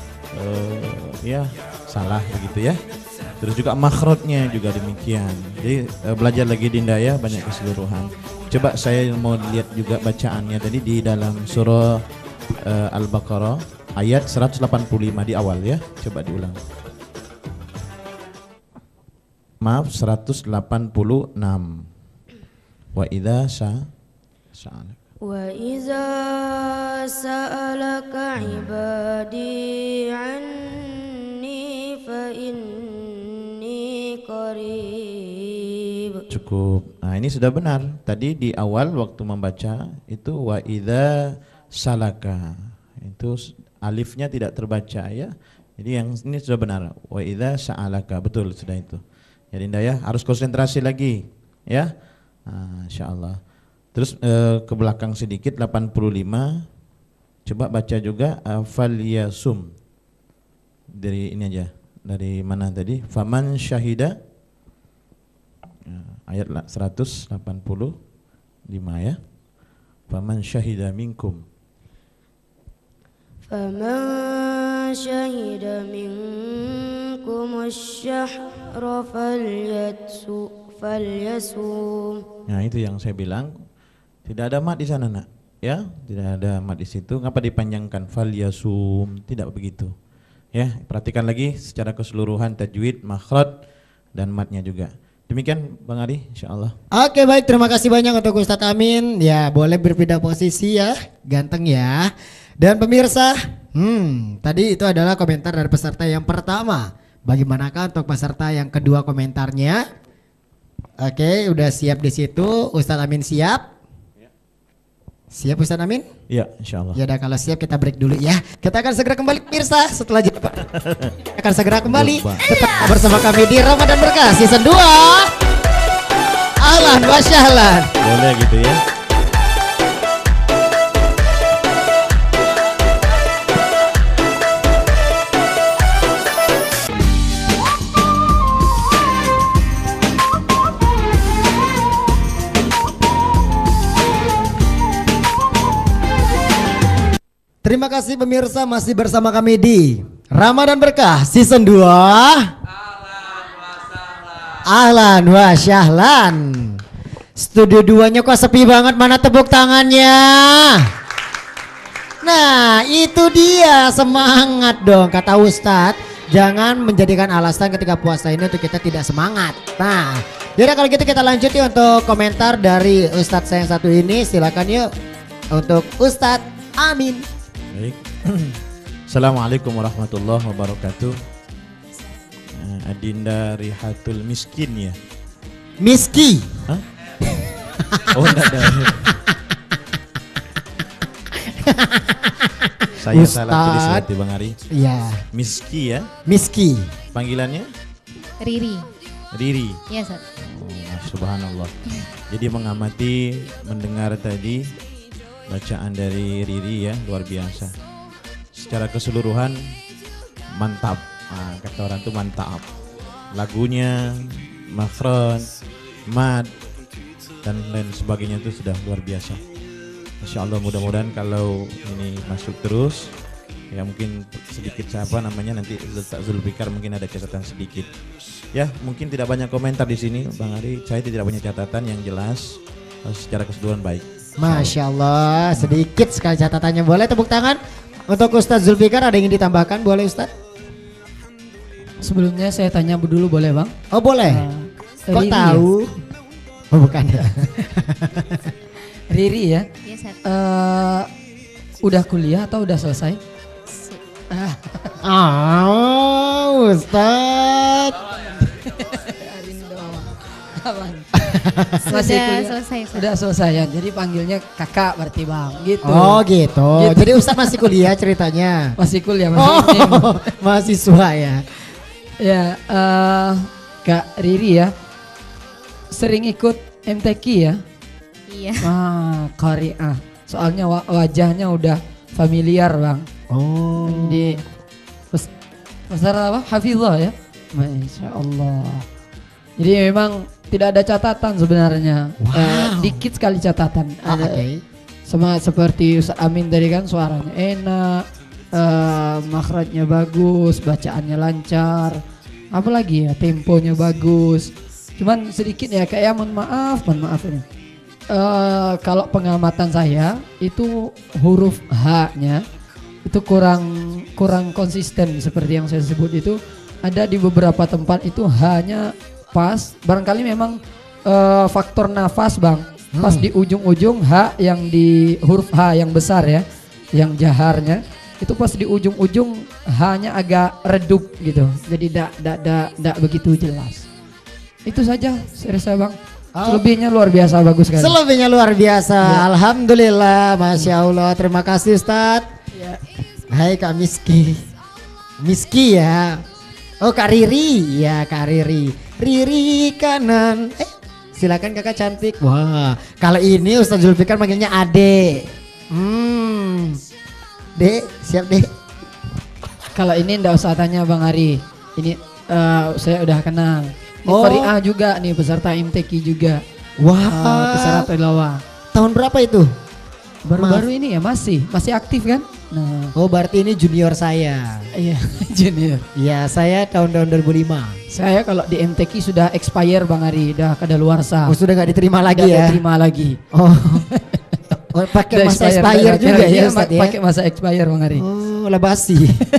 [SPEAKER 3] eh, ya salah begitu ya. Terus juga makhrajnya juga demikian. Jadi uh, belajar lagi Dinda ya, banyak keseluruhan. Coba saya mau lihat juga bacaannya tadi di dalam surah uh, Al-Baqarah ayat seratus delapan puluh lima di awal ya. Coba diulang. Maaf, seratus delapan puluh enam. Wa idza sa sa'ala.
[SPEAKER 7] Wa idza sa'alaka 'ibadi 'anni fa inni qarib.
[SPEAKER 3] Cukup. Nah, ini sudah benar. Tadi di awal waktu membaca itu wa idza salaka. Itu alifnya tidak terbaca ya. Jadi yang ini sudah benar. Wa idza sa'alaka. Betul sudah itu. Ya Dinda ya, harus konsentrasi lagi ya. Nah, insyaallah. Terus eh, ke belakang sedikit delapan puluh lima. Coba baca juga uh, falyasum. Dari ini aja. Dari mana tadi? Faman syahida. Ayat seratus delapan puluh lima ya. Faman syahida minkum.
[SPEAKER 7] Faman syahida minkum asy-syahra falyatsu falyasum.
[SPEAKER 3] Nah, itu yang saya bilang. Tidak ada mat di sana, Nak. Ya, tidak ada mat di situ. Ngapa dipanjangkan falyasum? Tidak begitu. Ya, perhatikan lagi secara keseluruhan tajwid, makhraj dan matnya juga. Demikian Bang Ari, insyaallah.
[SPEAKER 1] Oke baik, terima kasih banyak untuk Ustadz Amin. Ya boleh berpindah posisi ya, ganteng ya. Dan pemirsa, hmm, tadi itu adalah komentar dari peserta yang pertama. Bagaimanakah untuk peserta yang kedua komentarnya? Oke, udah siap di situ. Ustadz Amin siap? Siap Ustadz Amin?
[SPEAKER 3] Iya, insyaallah.
[SPEAKER 1] Ya udah kalau siap kita break dulu ya. Kita akan segera kembali pemirsa setelah jeda. Akan segera kembali tetap bersama kami di Ramadan Berkah season dua. Ahlan wa sahlan.
[SPEAKER 3] Boleh gitu ya.
[SPEAKER 1] Terima kasih pemirsa masih bersama kami di Ramadan Berkah season dua. Ahlan wa sahlan. Studio dua-nya kok sepi banget, mana tepuk tangannya? Nah itu dia, semangat dong kata Ustadz. Jangan menjadikan alasan ketika puasa ini untuk kita tidak semangat. Nah, yaudah kalau gitu kita lanjut yuk untuk komentar dari Ustadz saya yang satu ini. Silakan yuk untuk Ustadz Amin.
[SPEAKER 3] Baik. Assalamualaikum warahmatullahi wabarakatuh. Uh, Adinda Rihatul Miskin ya.
[SPEAKER 1] Miski.
[SPEAKER 3] Hah? Oh enggak ada. Saya
[SPEAKER 1] Ustadz.
[SPEAKER 3] salah tulis berarti Bang Ari.
[SPEAKER 1] Iya.
[SPEAKER 3] Miski ya.
[SPEAKER 1] Miski.
[SPEAKER 3] Panggilannya?
[SPEAKER 11] Riri.
[SPEAKER 3] Riri.
[SPEAKER 11] Iya, Ustaz.
[SPEAKER 3] Oh, subhanallah. Jadi mengamati, mendengar tadi bacaan dari Riri ya, luar biasa. Secara keseluruhan mantap. Nah, kata orang tuh mantap. Lagunya, makhraj, mad dan lain sebagainya itu sudah luar biasa. Masya Allah, mudah-mudahan kalau ini masuk terus ya mungkin sedikit siapa namanya nanti Ustaz Zulfikar mungkin ada catatan sedikit. Ya mungkin tidak banyak komentar di sini Bang Ari, saya tidak punya catatan yang jelas secara keseluruhan baik.
[SPEAKER 1] Masya Allah, sedikit sekali catatannya. Boleh tepuk tangan untuk Ustaz Zulfikar, ada yang ingin ditambahkan boleh Ustaz?
[SPEAKER 2] Sebelumnya saya tanya dulu boleh Bang?
[SPEAKER 1] Oh boleh.
[SPEAKER 2] Uh,
[SPEAKER 1] Kok
[SPEAKER 2] Riri
[SPEAKER 1] tahu?
[SPEAKER 2] Ya?
[SPEAKER 1] Oh bukan ya.
[SPEAKER 2] Riri ya.
[SPEAKER 11] Iya, Ustaz.
[SPEAKER 2] Uh, udah kuliah atau udah selesai?
[SPEAKER 1] Oh, Ustaz.
[SPEAKER 2] Masih
[SPEAKER 11] Sudah
[SPEAKER 2] kuliah?
[SPEAKER 11] selesai, Ustaz.
[SPEAKER 2] Sudah selesai ya. Jadi panggilnya kakak berarti Bang. Gitu.
[SPEAKER 1] Oh gitu.
[SPEAKER 2] Gitu.
[SPEAKER 1] Jadi Ustaz masih kuliah ceritanya.
[SPEAKER 2] Masih kuliah masih
[SPEAKER 1] Oh,
[SPEAKER 2] ini.
[SPEAKER 1] mahasiswa ya.
[SPEAKER 2] Ya, uh, Kak Riri ya. Sering ikut M T Q ya?
[SPEAKER 11] Iya.
[SPEAKER 2] Ah, Qari'ah. Soalnya wa- wajahnya udah familiar Bang.
[SPEAKER 1] Oh.
[SPEAKER 2] Di pes- pesara apa? Hafizah ya. Masya Allah. Jadi memang tidak ada catatan sebenarnya.
[SPEAKER 1] Wow.
[SPEAKER 2] Eh, dikit sekali catatan.
[SPEAKER 1] Ah,
[SPEAKER 2] Ada
[SPEAKER 1] oke.
[SPEAKER 2] sama seperti Ustaz Amin tadi kan suaranya enak, eh, makhrajnya bagus, bacaannya lancar. Apalagi ya temponya bagus. Cuman sedikit ya kayak mohon maaf, mohon maaf ini. Eh, kalau pengamatan saya itu huruf H-nya itu kurang kurang konsisten seperti yang saya sebut itu. Ada di beberapa tempat itu H-nya pas, barangkali memang uh, faktor nafas Bang, pas
[SPEAKER 1] Hmm.
[SPEAKER 2] di ujung-ujung H yang di huruf H yang besar ya, yang jaharnya itu pas di ujung-ujung H-nya agak redup gitu, jadi dak dak dak dak begitu jelas. Itu saja serius saya Bang.
[SPEAKER 1] Oh.
[SPEAKER 2] Selebihnya luar biasa bagus sekali.
[SPEAKER 1] Selebihnya luar biasa.
[SPEAKER 2] Ya.
[SPEAKER 1] Alhamdulillah, Masya Allah. Terima kasih Ustadz.
[SPEAKER 2] Ya.
[SPEAKER 1] Hai Kak Miski. Miski ya. Oh Kak Riri, ya Kak Riri. Riri kanan. Eh, silakan kakak cantik. Wah, kalau ini Ustaz Zulfikar manggilnya Ade. Hmm, Dek, siap Dek.
[SPEAKER 2] Kalau ini ndak usah tanya Bang Ari. Ini eh, saya udah kenal. Ini
[SPEAKER 1] Oh.
[SPEAKER 2] Qari'ah juga nih, peserta M T Q juga.
[SPEAKER 1] Wah,
[SPEAKER 2] Eh, peserta tilawah.
[SPEAKER 1] tahun berapa itu?
[SPEAKER 2] Baru-baru ini ya masih masih aktif kan? Nah,
[SPEAKER 1] Oh berarti ini junior saya.
[SPEAKER 2] iya junior.
[SPEAKER 1] Iya, saya tahun-tahun dua ribu lima.
[SPEAKER 2] Saya kalau di M T Q sudah expire Bang Ari, udah kadaluarsa.
[SPEAKER 1] Oh sudah gak diterima lagi
[SPEAKER 2] Udah
[SPEAKER 1] ya?
[SPEAKER 2] diterima lagi.
[SPEAKER 1] Oh, oh pakai
[SPEAKER 2] Udah
[SPEAKER 1] masa
[SPEAKER 2] expire,
[SPEAKER 1] expire
[SPEAKER 2] udah-
[SPEAKER 1] juga
[SPEAKER 2] iya,
[SPEAKER 1] ya Ustaz ya?
[SPEAKER 2] Pakai masa expire Bang Ari.
[SPEAKER 1] Oh, labasi.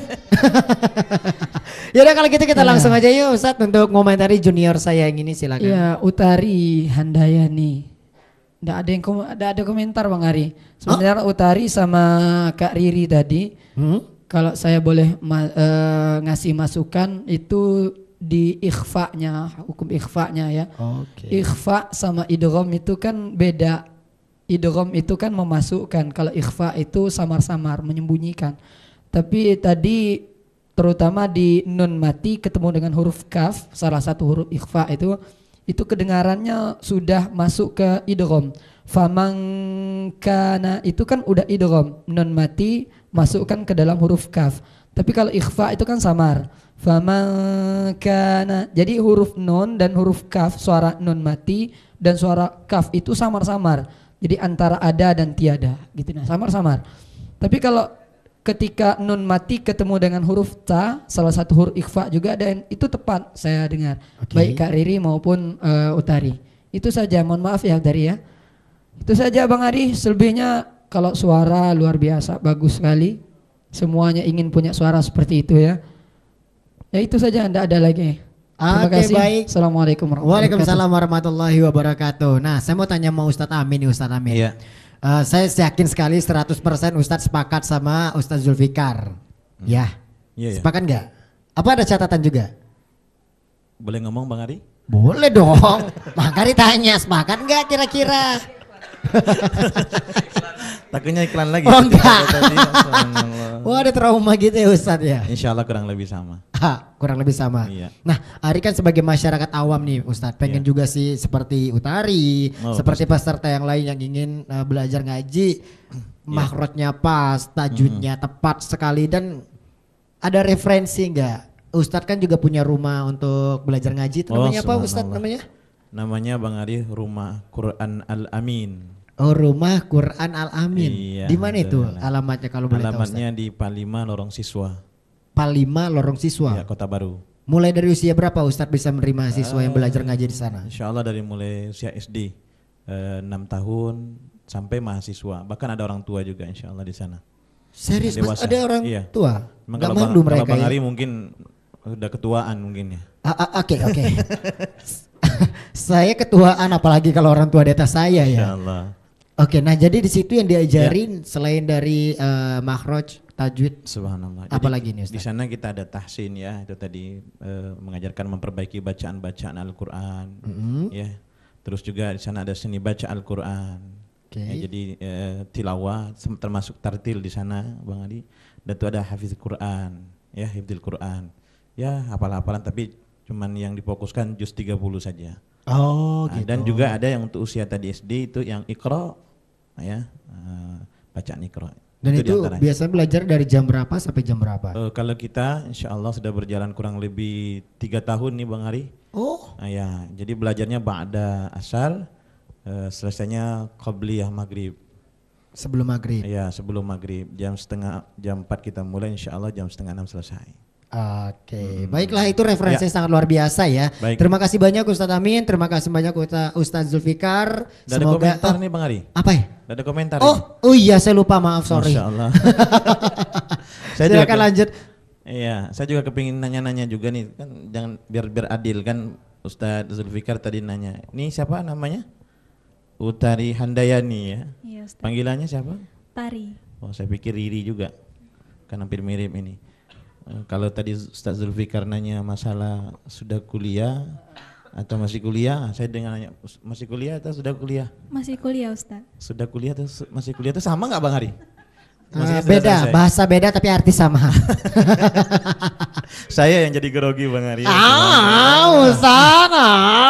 [SPEAKER 1] Yaudah kalau gitu kita
[SPEAKER 2] Ya.
[SPEAKER 1] langsung aja yuk Ustaz untuk ngomentari junior saya yang ini silakan.
[SPEAKER 2] Iya, Utari Handayani. Nggak ada yang kom- nggak ada komentar Bang Ari. Sebenarnya Utari sama Kak Riri tadi,
[SPEAKER 1] Hmm?
[SPEAKER 2] kalau saya boleh ma- eh, ngasih masukan itu di ikhfa-nya, hukum ikhfa-nya ya.
[SPEAKER 1] Oke.
[SPEAKER 2] Ikhfa sama idgham itu kan beda. Idgham itu kan memasukkan, kalau ikhfa itu samar-samar, menyembunyikan. Tapi tadi terutama di nun mati ketemu dengan huruf kaf, salah satu huruf ikhfa itu itu kedengarannya sudah masuk ke idgham. Famangkana itu kan udah idgham, nun mati masukkan ke dalam huruf kaf. Tapi kalau ikhfa itu kan samar. Famangkana. Jadi huruf nun dan huruf kaf, suara nun mati dan suara kaf itu samar-samar. Jadi antara ada dan tiada gitu nah, samar-samar. Tapi kalau ketika nun mati ketemu dengan huruf ta, salah satu huruf ikhfa juga, dan itu tepat saya dengar.
[SPEAKER 1] Oke.
[SPEAKER 2] Baik Kak Riri maupun eh, Utari. Itu saja, mohon maaf ya dari ya. Itu saja Bang Ari, selebihnya kalau suara luar biasa, bagus sekali. Semuanya ingin punya suara seperti itu ya. Ya itu saja, Anda ada lagi. Terima
[SPEAKER 1] Oke,
[SPEAKER 2] kasih.
[SPEAKER 1] baik.
[SPEAKER 2] Assalamualaikum warahmatullahi wabarakatuh.
[SPEAKER 1] Waalaikumsalam warahmatullahi wabarakatuh. Nah, saya mau tanya sama Ustadz Amin nih, Ustadz Amin.
[SPEAKER 3] Iya.
[SPEAKER 1] Eh, saya yakin sekali seratus persen Ustadz sepakat sama Ustadz Zulfikar. Ya.
[SPEAKER 3] Iya, iya.
[SPEAKER 1] Sepakat nggak? Apa ada catatan juga?
[SPEAKER 3] Boleh ngomong Bang Ari?
[SPEAKER 1] Boleh dong. Makanya ditanya sepakat nggak kira-kira?
[SPEAKER 3] Takutnya iklan lagi.
[SPEAKER 1] Oh enggak.
[SPEAKER 3] Tadi, subhanallah.
[SPEAKER 1] Wah, ada trauma gitu ya Ustadz ya?
[SPEAKER 3] Insya Allah kurang lebih sama.
[SPEAKER 1] Ha, kurang lebih sama.
[SPEAKER 3] Iya.
[SPEAKER 1] Nah, Ari kan sebagai masyarakat awam nih Ustadz, pengen
[SPEAKER 3] Iya.
[SPEAKER 1] juga sih seperti Utari,
[SPEAKER 3] Oh,
[SPEAKER 1] seperti peserta yang lain yang ingin uh, belajar ngaji, makhrajnya pas, tajwidnya tepat sekali, dan ada referensi enggak? Ustadz kan juga punya rumah untuk belajar ngaji, itu
[SPEAKER 3] Oh,
[SPEAKER 1] namanya apa Ustadz
[SPEAKER 3] subhanallah.
[SPEAKER 1] namanya?
[SPEAKER 3] Namanya Bang Ari Rumah Quran Al-Amin.
[SPEAKER 1] Oh, Rumah Quran Al-Amin.
[SPEAKER 3] Iya,
[SPEAKER 1] Di mana itu
[SPEAKER 3] betul.
[SPEAKER 1] alamatnya kalau boleh tahu Ustadz?
[SPEAKER 3] Alamatnya di Palima Lorong Siswa.
[SPEAKER 1] Palima Lorong Siswa.
[SPEAKER 3] Ya, Kota Baru.
[SPEAKER 1] Mulai dari usia berapa Ustadz bisa menerima siswa yang belajar ngaji di sana?
[SPEAKER 3] Insya Allah dari mulai usia S D eh, enam tahun sampai mahasiswa. Bahkan ada orang tua juga Insya Allah di sana.
[SPEAKER 1] Serius Mas,
[SPEAKER 3] Dewasa.
[SPEAKER 1] ada orang
[SPEAKER 3] Iya.
[SPEAKER 1] tua?
[SPEAKER 3] Emang
[SPEAKER 1] Gak
[SPEAKER 3] kalau Bang,
[SPEAKER 1] malu
[SPEAKER 3] kalau
[SPEAKER 1] mereka
[SPEAKER 3] Bang
[SPEAKER 1] ya?
[SPEAKER 3] Ari mungkin udah ketuaan mungkin ya.
[SPEAKER 1] Ah, ah, Oke oke. Saya ketuaan apalagi kalau orang tua di atas saya
[SPEAKER 3] Insya
[SPEAKER 1] ya.
[SPEAKER 3] Allah.
[SPEAKER 1] Oke, nah jadi di situ yang diajarin selain dari eh, makhraj, tajwid,
[SPEAKER 3] Subhanallah. Jadi
[SPEAKER 1] apalagi nih
[SPEAKER 3] di
[SPEAKER 1] Ustaz?
[SPEAKER 3] sana kita ada tahsin ya, itu tadi eh, mengajarkan memperbaiki bacaan-bacaan Al-Qur'an. Ya. Terus juga di sana ada seni baca Al-Qur'an.
[SPEAKER 1] Oke.
[SPEAKER 3] Ya, jadi eh, tilawah sem- termasuk tartil di sana Bang Adi. Dan itu ada hafiz Quran, ya hifdzil Quran. Ya, hafal-hafalan tapi cuman yang difokuskan juz tiga puluh saja.
[SPEAKER 1] Oh
[SPEAKER 3] Nah,
[SPEAKER 1] gitu.
[SPEAKER 3] dan juga ada yang untuk usia tadi S D itu yang Iqra, ya eh, bacaan Iqra.
[SPEAKER 1] Dan itu,
[SPEAKER 3] diantaranya.
[SPEAKER 1] biasanya belajar dari jam berapa sampai jam berapa?
[SPEAKER 3] Eh, kalau kita insya Allah sudah berjalan kurang lebih tiga tahun nih Bang Ari.
[SPEAKER 1] Oh.
[SPEAKER 3] Nah, ya, jadi belajarnya ba'da asar, eh, selesainya qabliyah maghrib.
[SPEAKER 1] Sebelum maghrib.
[SPEAKER 3] Ya, sebelum maghrib jam setengah jam empat kita mulai, insya Allah jam setengah enam selesai.
[SPEAKER 1] Oke, baiklah itu referensi
[SPEAKER 3] Ya.
[SPEAKER 1] sangat luar biasa ya.
[SPEAKER 3] Baik.
[SPEAKER 1] Terima kasih banyak Ustadz Amin, terima kasih banyak Ustadz Ustadz Zulfikar.
[SPEAKER 3] Udah ada komentar nih Bang Ari.
[SPEAKER 1] Apa ya?
[SPEAKER 3] Udah ada komentar.
[SPEAKER 1] Oh, oh iya saya lupa, maaf sorry.
[SPEAKER 3] Masya Allah. Saya
[SPEAKER 1] Silakan
[SPEAKER 3] juga ke-
[SPEAKER 1] lanjut.
[SPEAKER 3] Iya, saya juga kepingin nanya-nanya juga nih, kan jangan biar biar adil kan. Ustadz Zulfikar tadi nanya, ini siapa namanya? Utari Handayani ya.
[SPEAKER 11] Iya, Ustaz.
[SPEAKER 3] Panggilannya siapa?
[SPEAKER 11] Tari.
[SPEAKER 3] Oh, saya pikir Riri juga, kan hampir mirip ini. Eh, kalau tadi Ustadz Zulfikar nanya masalah sudah kuliah atau masih kuliah, saya dengan nanya masih kuliah atau sudah kuliah?
[SPEAKER 11] Masih kuliah, Ustaz.
[SPEAKER 3] Sudah kuliah atau su- masih kuliah itu sama nggak Bang Hari?
[SPEAKER 1] Eh,
[SPEAKER 3] Maksudnya sudah
[SPEAKER 1] beda,
[SPEAKER 3] selesai?
[SPEAKER 1] bahasa beda tapi arti sama.
[SPEAKER 3] Saya yang jadi grogi Bang Hari.
[SPEAKER 1] Ah, sana.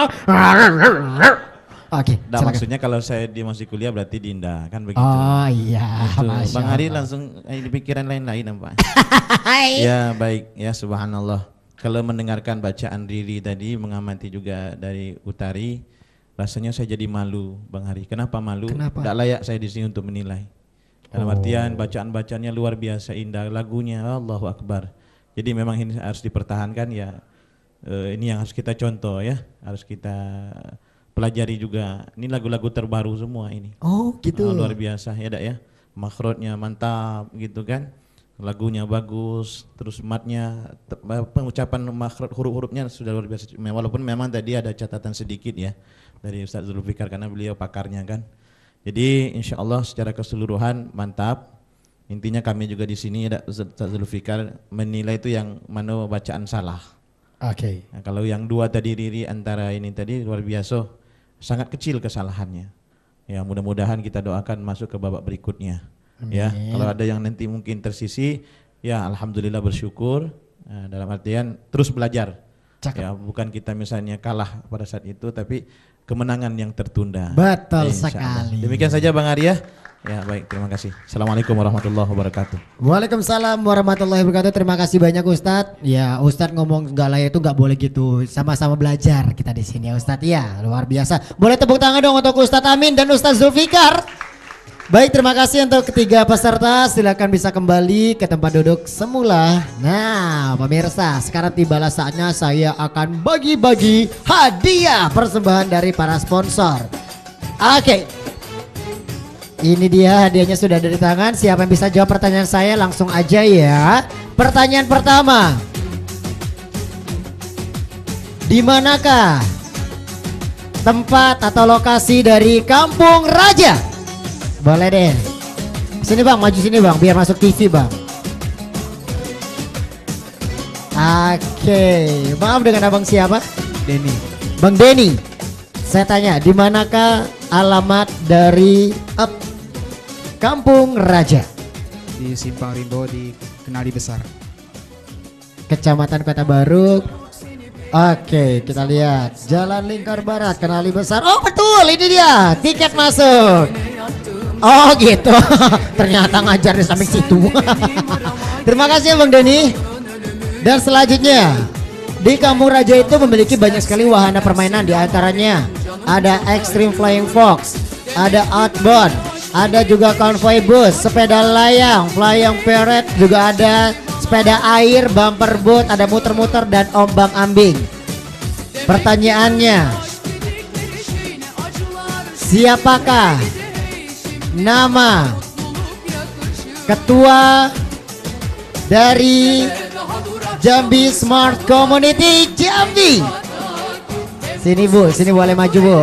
[SPEAKER 1] Oke,
[SPEAKER 3] Nah,
[SPEAKER 1] silakan.
[SPEAKER 3] maksudnya kalau saya di masih kuliah berarti Dinda kan begitu.
[SPEAKER 1] Oh iya,
[SPEAKER 3] Itu.
[SPEAKER 1] Masya
[SPEAKER 3] Bang Hari
[SPEAKER 1] Allah.
[SPEAKER 3] langsung eh, di pikiran lain-lain nampak. Ya baik ya subhanallah. Kalau mendengarkan bacaan Riri tadi, mengamati juga dari Utari, rasanya saya jadi malu Bang Hari. Kenapa malu?
[SPEAKER 1] Kenapa?
[SPEAKER 3] Tidak layak saya di sini untuk menilai. Dalam
[SPEAKER 1] Oh.
[SPEAKER 3] artian bacaan-bacaannya luar biasa indah, lagunya Allahu Akbar. Jadi memang ini harus dipertahankan ya. Eh, ini yang harus kita contoh ya, harus kita pelajari juga. Ini lagu-lagu terbaru semua ini.
[SPEAKER 1] Oh gitu.
[SPEAKER 3] Oh, luar biasa ya Dak ya. Makhrajnya mantap gitu kan. Lagunya bagus, terus matnya, te- pengucapan makhraj huruf-hurufnya sudah luar biasa. Walaupun memang tadi ada catatan sedikit ya dari Ustaz Zulfikar karena beliau pakarnya kan. Jadi insya Allah secara keseluruhan mantap. Intinya kami juga di sini ada Ustaz Zulfikar menilai itu yang mana bacaan salah.
[SPEAKER 1] Oke.
[SPEAKER 3] Nah, kalau yang dua tadi Riri antara ini tadi luar biasa, sangat kecil kesalahannya. Ya mudah-mudahan kita doakan masuk ke babak berikutnya. Ya kalau ada yang nanti mungkin tersisi, ya alhamdulillah bersyukur. Nah, dalam artian terus belajar.
[SPEAKER 1] Cakep.
[SPEAKER 3] Ya bukan kita misalnya kalah pada saat itu, tapi kemenangan yang tertunda.
[SPEAKER 1] Betul
[SPEAKER 3] Insya Allah.
[SPEAKER 1] sekali.
[SPEAKER 3] Demikian saja Bang Arya. Ya baik, terima kasih. Assalamualaikum warahmatullahi wabarakatuh.
[SPEAKER 1] Waalaikumsalam warahmatullahi wabarakatuh. Terima kasih banyak Ustadz. Ya Ustadz ngomong nggak layak itu nggak boleh gitu. Sama-sama belajar kita di sini ya Ustadz. Ya luar biasa. Boleh tepuk tangan dong untuk Ustadz Amin dan Ustadz Zulfikar. Baik, terima kasih untuk ketiga peserta. Silakan bisa kembali ke tempat duduk semula. Nah, pemirsa, sekarang tibalah saatnya saya akan bagi-bagi hadiah persembahan dari para sponsor. Oke. Ini dia hadiahnya sudah ada di tangan. Siapa yang bisa jawab pertanyaan saya langsung aja ya. Pertanyaan pertama. di manakah tempat atau lokasi dari Kampung Raja? Boleh deh. Sini bang, maju sini bang, biar masuk T V bang. Oke, maaf dengan abang siapa?
[SPEAKER 8] Denny.
[SPEAKER 1] Bang Denny. Saya tanya, di manakah alamat dari up, Kampung Raja?
[SPEAKER 12] Di Simpang Rimbo di Kenali Besar.
[SPEAKER 1] Kecamatan Kota Baru. Oke, kita lihat Jalan Lingkar Barat, Kenali Besar. Oh betul, ini dia tiket masuk. Oh gitu. Ternyata ngajar di samping situ. Terima kasih ya Bang Denny. Dan selanjutnya di Kampung Raja itu memiliki banyak sekali wahana permainan, di antaranya ada Extreme Flying Fox, ada Outbound, ada juga konvoy bus, sepeda layang, flying parade, juga ada sepeda air, bumper boat, ada muter-muter dan ombang-ambing. Pertanyaannya, siapakah nama ketua dari Jambi Smart Community Jambi? Sini Bu, sini boleh maju Bu.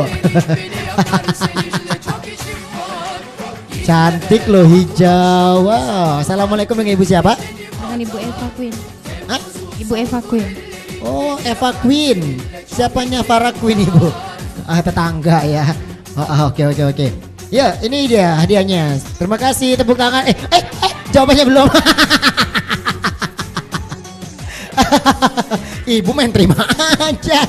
[SPEAKER 1] Cantik loh, hijau. Wow. Assalamualaikum, dengan Ibu siapa?
[SPEAKER 11] Dengan Ibu Eva Queen.
[SPEAKER 1] Hah?
[SPEAKER 11] Ibu Eva Queen.
[SPEAKER 1] Oh, Eva Queen. Siapanya Farah Queen Ibu? Ah, tetangga ya. Oh, ah, oke oke oke. Ya, ini dia hadiahnya. Terima kasih, tepuk tangan. Eh, eh, eh jawabannya belum. Ibu main terima aja.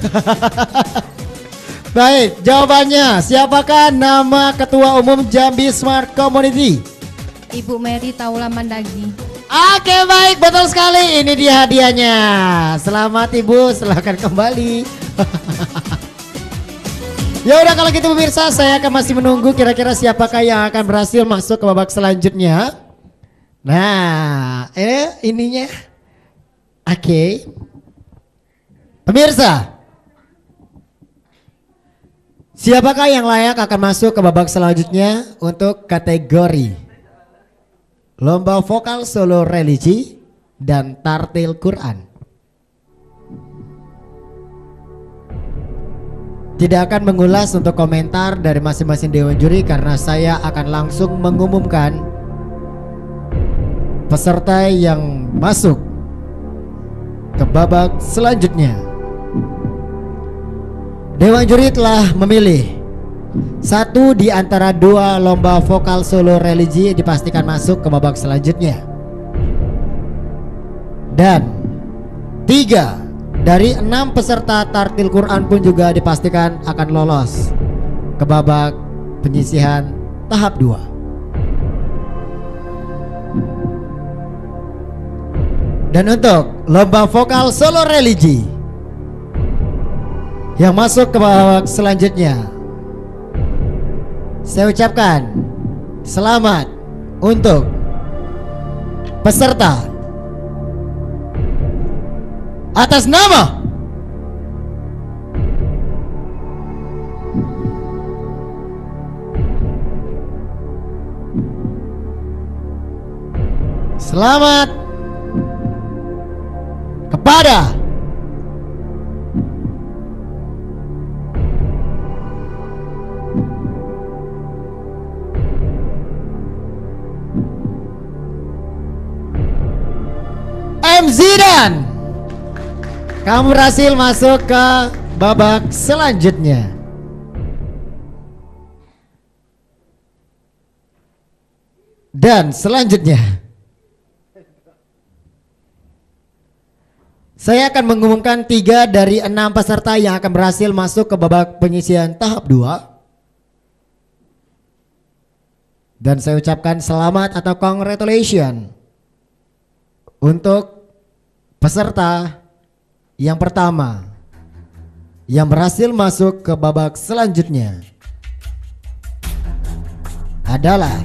[SPEAKER 1] Baik, jawabannya, siapakah nama Ketua Umum Jambi Smart Community?
[SPEAKER 11] Ibu Mary Taula Mandagi.
[SPEAKER 1] Oke baik, betul sekali. Ini dia hadiahnya. Selamat Ibu, silahkan kembali. Ya udah, kalau gitu pemirsa, saya akan masih menunggu kira-kira siapakah yang akan berhasil masuk ke babak selanjutnya. Nah, ini ininya. Oke. Pemirsa, siapakah yang layak akan masuk ke babak selanjutnya untuk kategori lomba vokal solo religi dan tartil Quran? Tidak akan mengulas untuk komentar dari masing-masing dewan juri karena saya akan langsung mengumumkan peserta yang masuk ke babak selanjutnya. Dewan juri telah memilih satu di antara dua lomba vokal solo religi dipastikan masuk ke babak selanjutnya. Dan tiga dari enam peserta tartil Quran pun juga dipastikan akan lolos ke babak penyisihan tahap dua. Dan untuk lomba vokal solo religi yang masuk ke babak selanjutnya, saya ucapkan selamat untuk peserta atas nama selamat kepada M. Zidan. Kamu berhasil masuk ke babak selanjutnya. Dan selanjutnya saya akan mengumumkan tiga dari enam peserta yang akan berhasil masuk ke babak penyisihan tahap dua. Dan saya ucapkan selamat atau congratulations untuk peserta yang pertama yang berhasil masuk ke babak selanjutnya adalah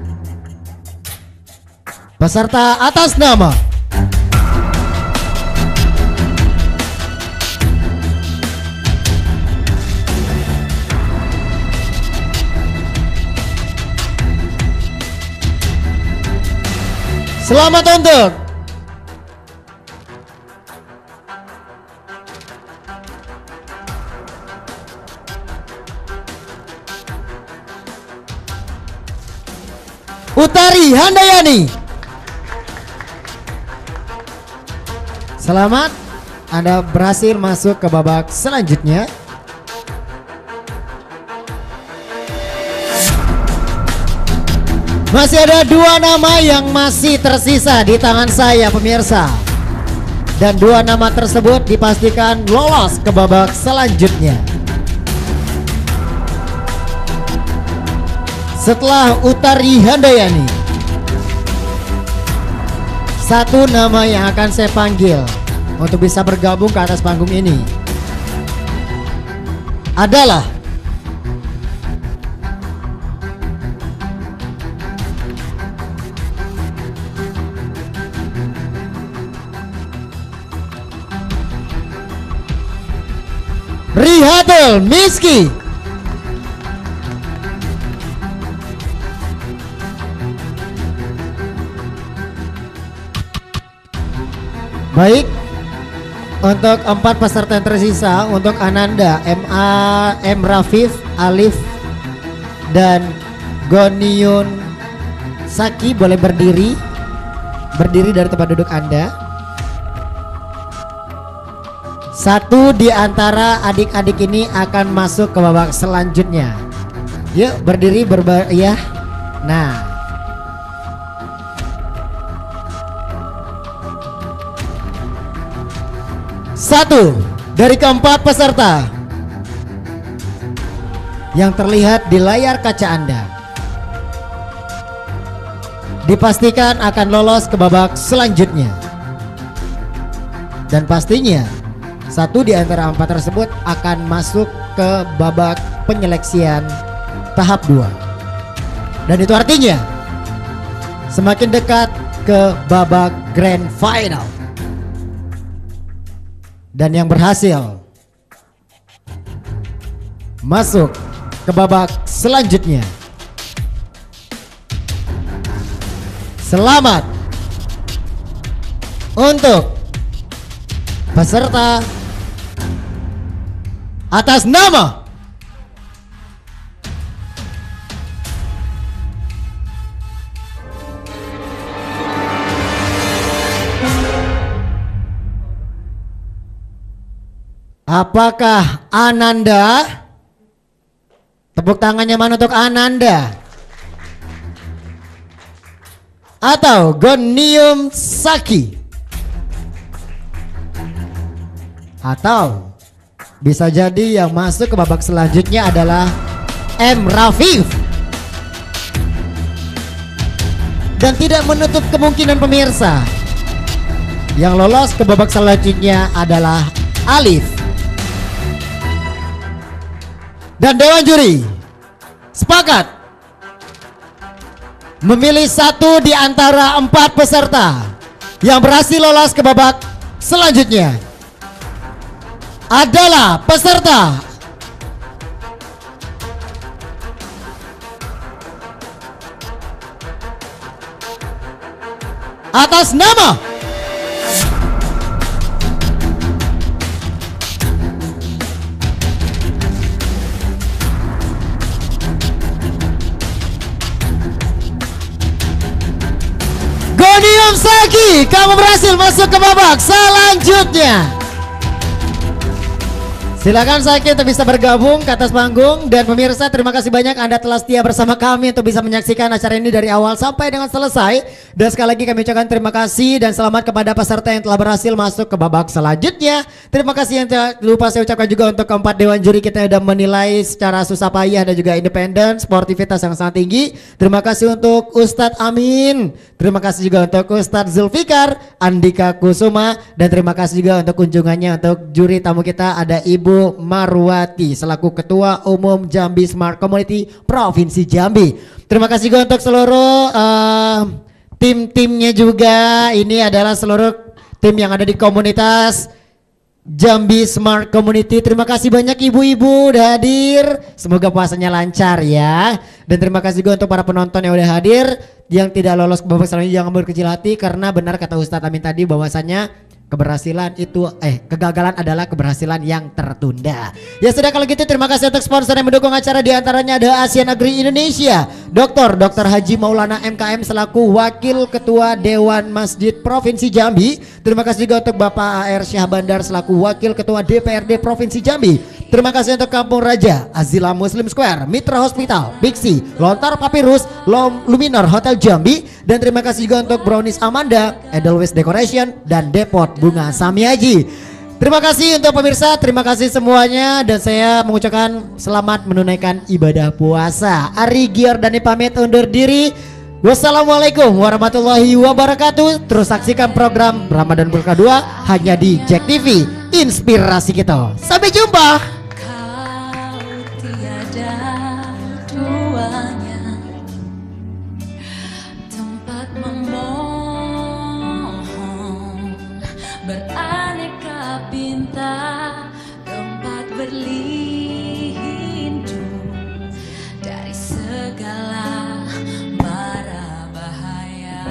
[SPEAKER 1] peserta atas nama selamat untuk Utari Handayani. Selamat, Anda berhasil masuk ke babak selanjutnya. Masih ada dua nama yang masih tersisa di tangan saya pemirsa. Dan dua nama tersebut dipastikan lolos ke babak selanjutnya. Setelah Utari Handayani, satu nama yang akan saya panggil untuk bisa bergabung ke atas panggung ini adalah Rihatul Miski. Baik, untuk empat peserta yang tersisa, untuk Ananda, M A, M Rafif, Alif, dan Goniun Saki boleh berdiri, berdiri dari tempat duduk Anda. Satu di antara adik-adik ini akan masuk ke babak selanjutnya. Yuk berdiri berba ya. Nah, satu dari keempat peserta yang terlihat di layar kaca Anda dipastikan akan lolos ke babak selanjutnya. Dan pastinya satu di antara empat tersebut akan masuk ke babak penyeleksian tahap dua. Dan itu artinya semakin dekat ke babak grand final. Dan yang berhasil masuk ke babak selanjutnya, selamat untuk peserta atas nama apakah Ananda? Tepuk tangannya mana untuk Ananda? Atau Gonium Saki? Atau bisa jadi yang masuk ke babak selanjutnya adalah M Rafif. Dan tidak menutup kemungkinan pemirsa, yang lolos ke babak selanjutnya adalah Alif. Dan Dewan Juri sepakat memilih satu di antara empat peserta yang berhasil lolos ke babak selanjutnya adalah peserta atas nama Gonium Saki. Kamu berhasil masuk ke babak selanjutnya. Silakan Saki untuk bisa bergabung ke atas panggung. Dan pemirsa, terima kasih banyak Anda telah setia bersama kami untuk bisa menyaksikan acara ini dari awal sampai dengan selesai. Dan sekali lagi kami ucapkan terima kasih dan selamat kepada peserta yang telah berhasil masuk ke babak selanjutnya. Terima kasih yang lupa saya ucapkan juga untuk keempat dewan juri kita yang sudah menilai secara susah payah dan juga independen, sportivitas yang sangat tinggi. Terima kasih untuk Ustadz Amin. Terima kasih juga untuk Ustadz Zulfikar, Andika Kusuma, dan terima kasih juga untuk kunjungannya untuk juri tamu kita ada Ibu Marwati selaku Ketua Umum Jambi Smart Community Provinsi Jambi. Terima kasih juga untuk seluruh uh, tim-timnya juga. Ini adalah seluruh tim yang ada di komunitas Jambi Smart Community. Terima kasih banyak ibu-ibu udah hadir. Semoga puasanya lancar ya. Dan terima kasih juga untuk para penonton yang udah hadir. Yang tidak lolos ke babak selanjutnya jangan berkecil hati, karena benar kata Ustadz Amin tadi bahwasannya keberhasilan itu eh kegagalan adalah keberhasilan yang tertunda. Ya sudah kalau gitu terima kasih untuk sponsor yang mendukung acara, di antaranya ada Asian Agri Indonesia, Doktor Doktor Haji Maulana M K M selaku Wakil Ketua Dewan Masjid Provinsi Jambi. Terima kasih juga untuk Bapak A R Syah Bandar selaku Wakil Ketua D P R D Provinsi Jambi. Terima kasih untuk Kampung Raja, Azila Muslim Square, Mitra Hospital, Bixi, Lontar Papirus, Lom Luminor Hotel Jambi, dan terima kasih juga untuk Brownies Amanda, Edelweiss Decoration, dan Depot Bunga Samiaji. Terima kasih untuk pemirsa, terima kasih semuanya, dan saya mengucapkan selamat menunaikan ibadah puasa. Ari Giordani pamit undur diri. Wassalamualaikum warahmatullahi wabarakatuh. Terus saksikan program Ramadan Berkah dua hanya di Jack T V, inspirasi kita. Sampai jumpa.
[SPEAKER 13] Beraneka pinta, tempat berlindung dari segala mara bahaya.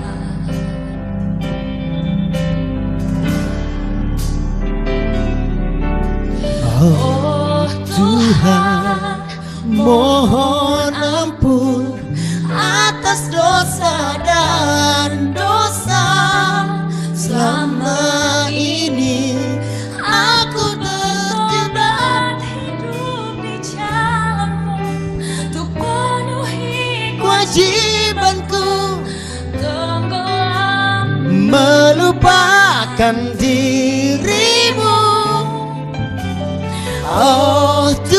[SPEAKER 1] Oh Tuhan, mohon ampun atas dosa dan dosa. Selama ini aku terjebak hidup di jalanmu, untuk penuhi kewajibanku, tenggelam melupakan dirimu. Oh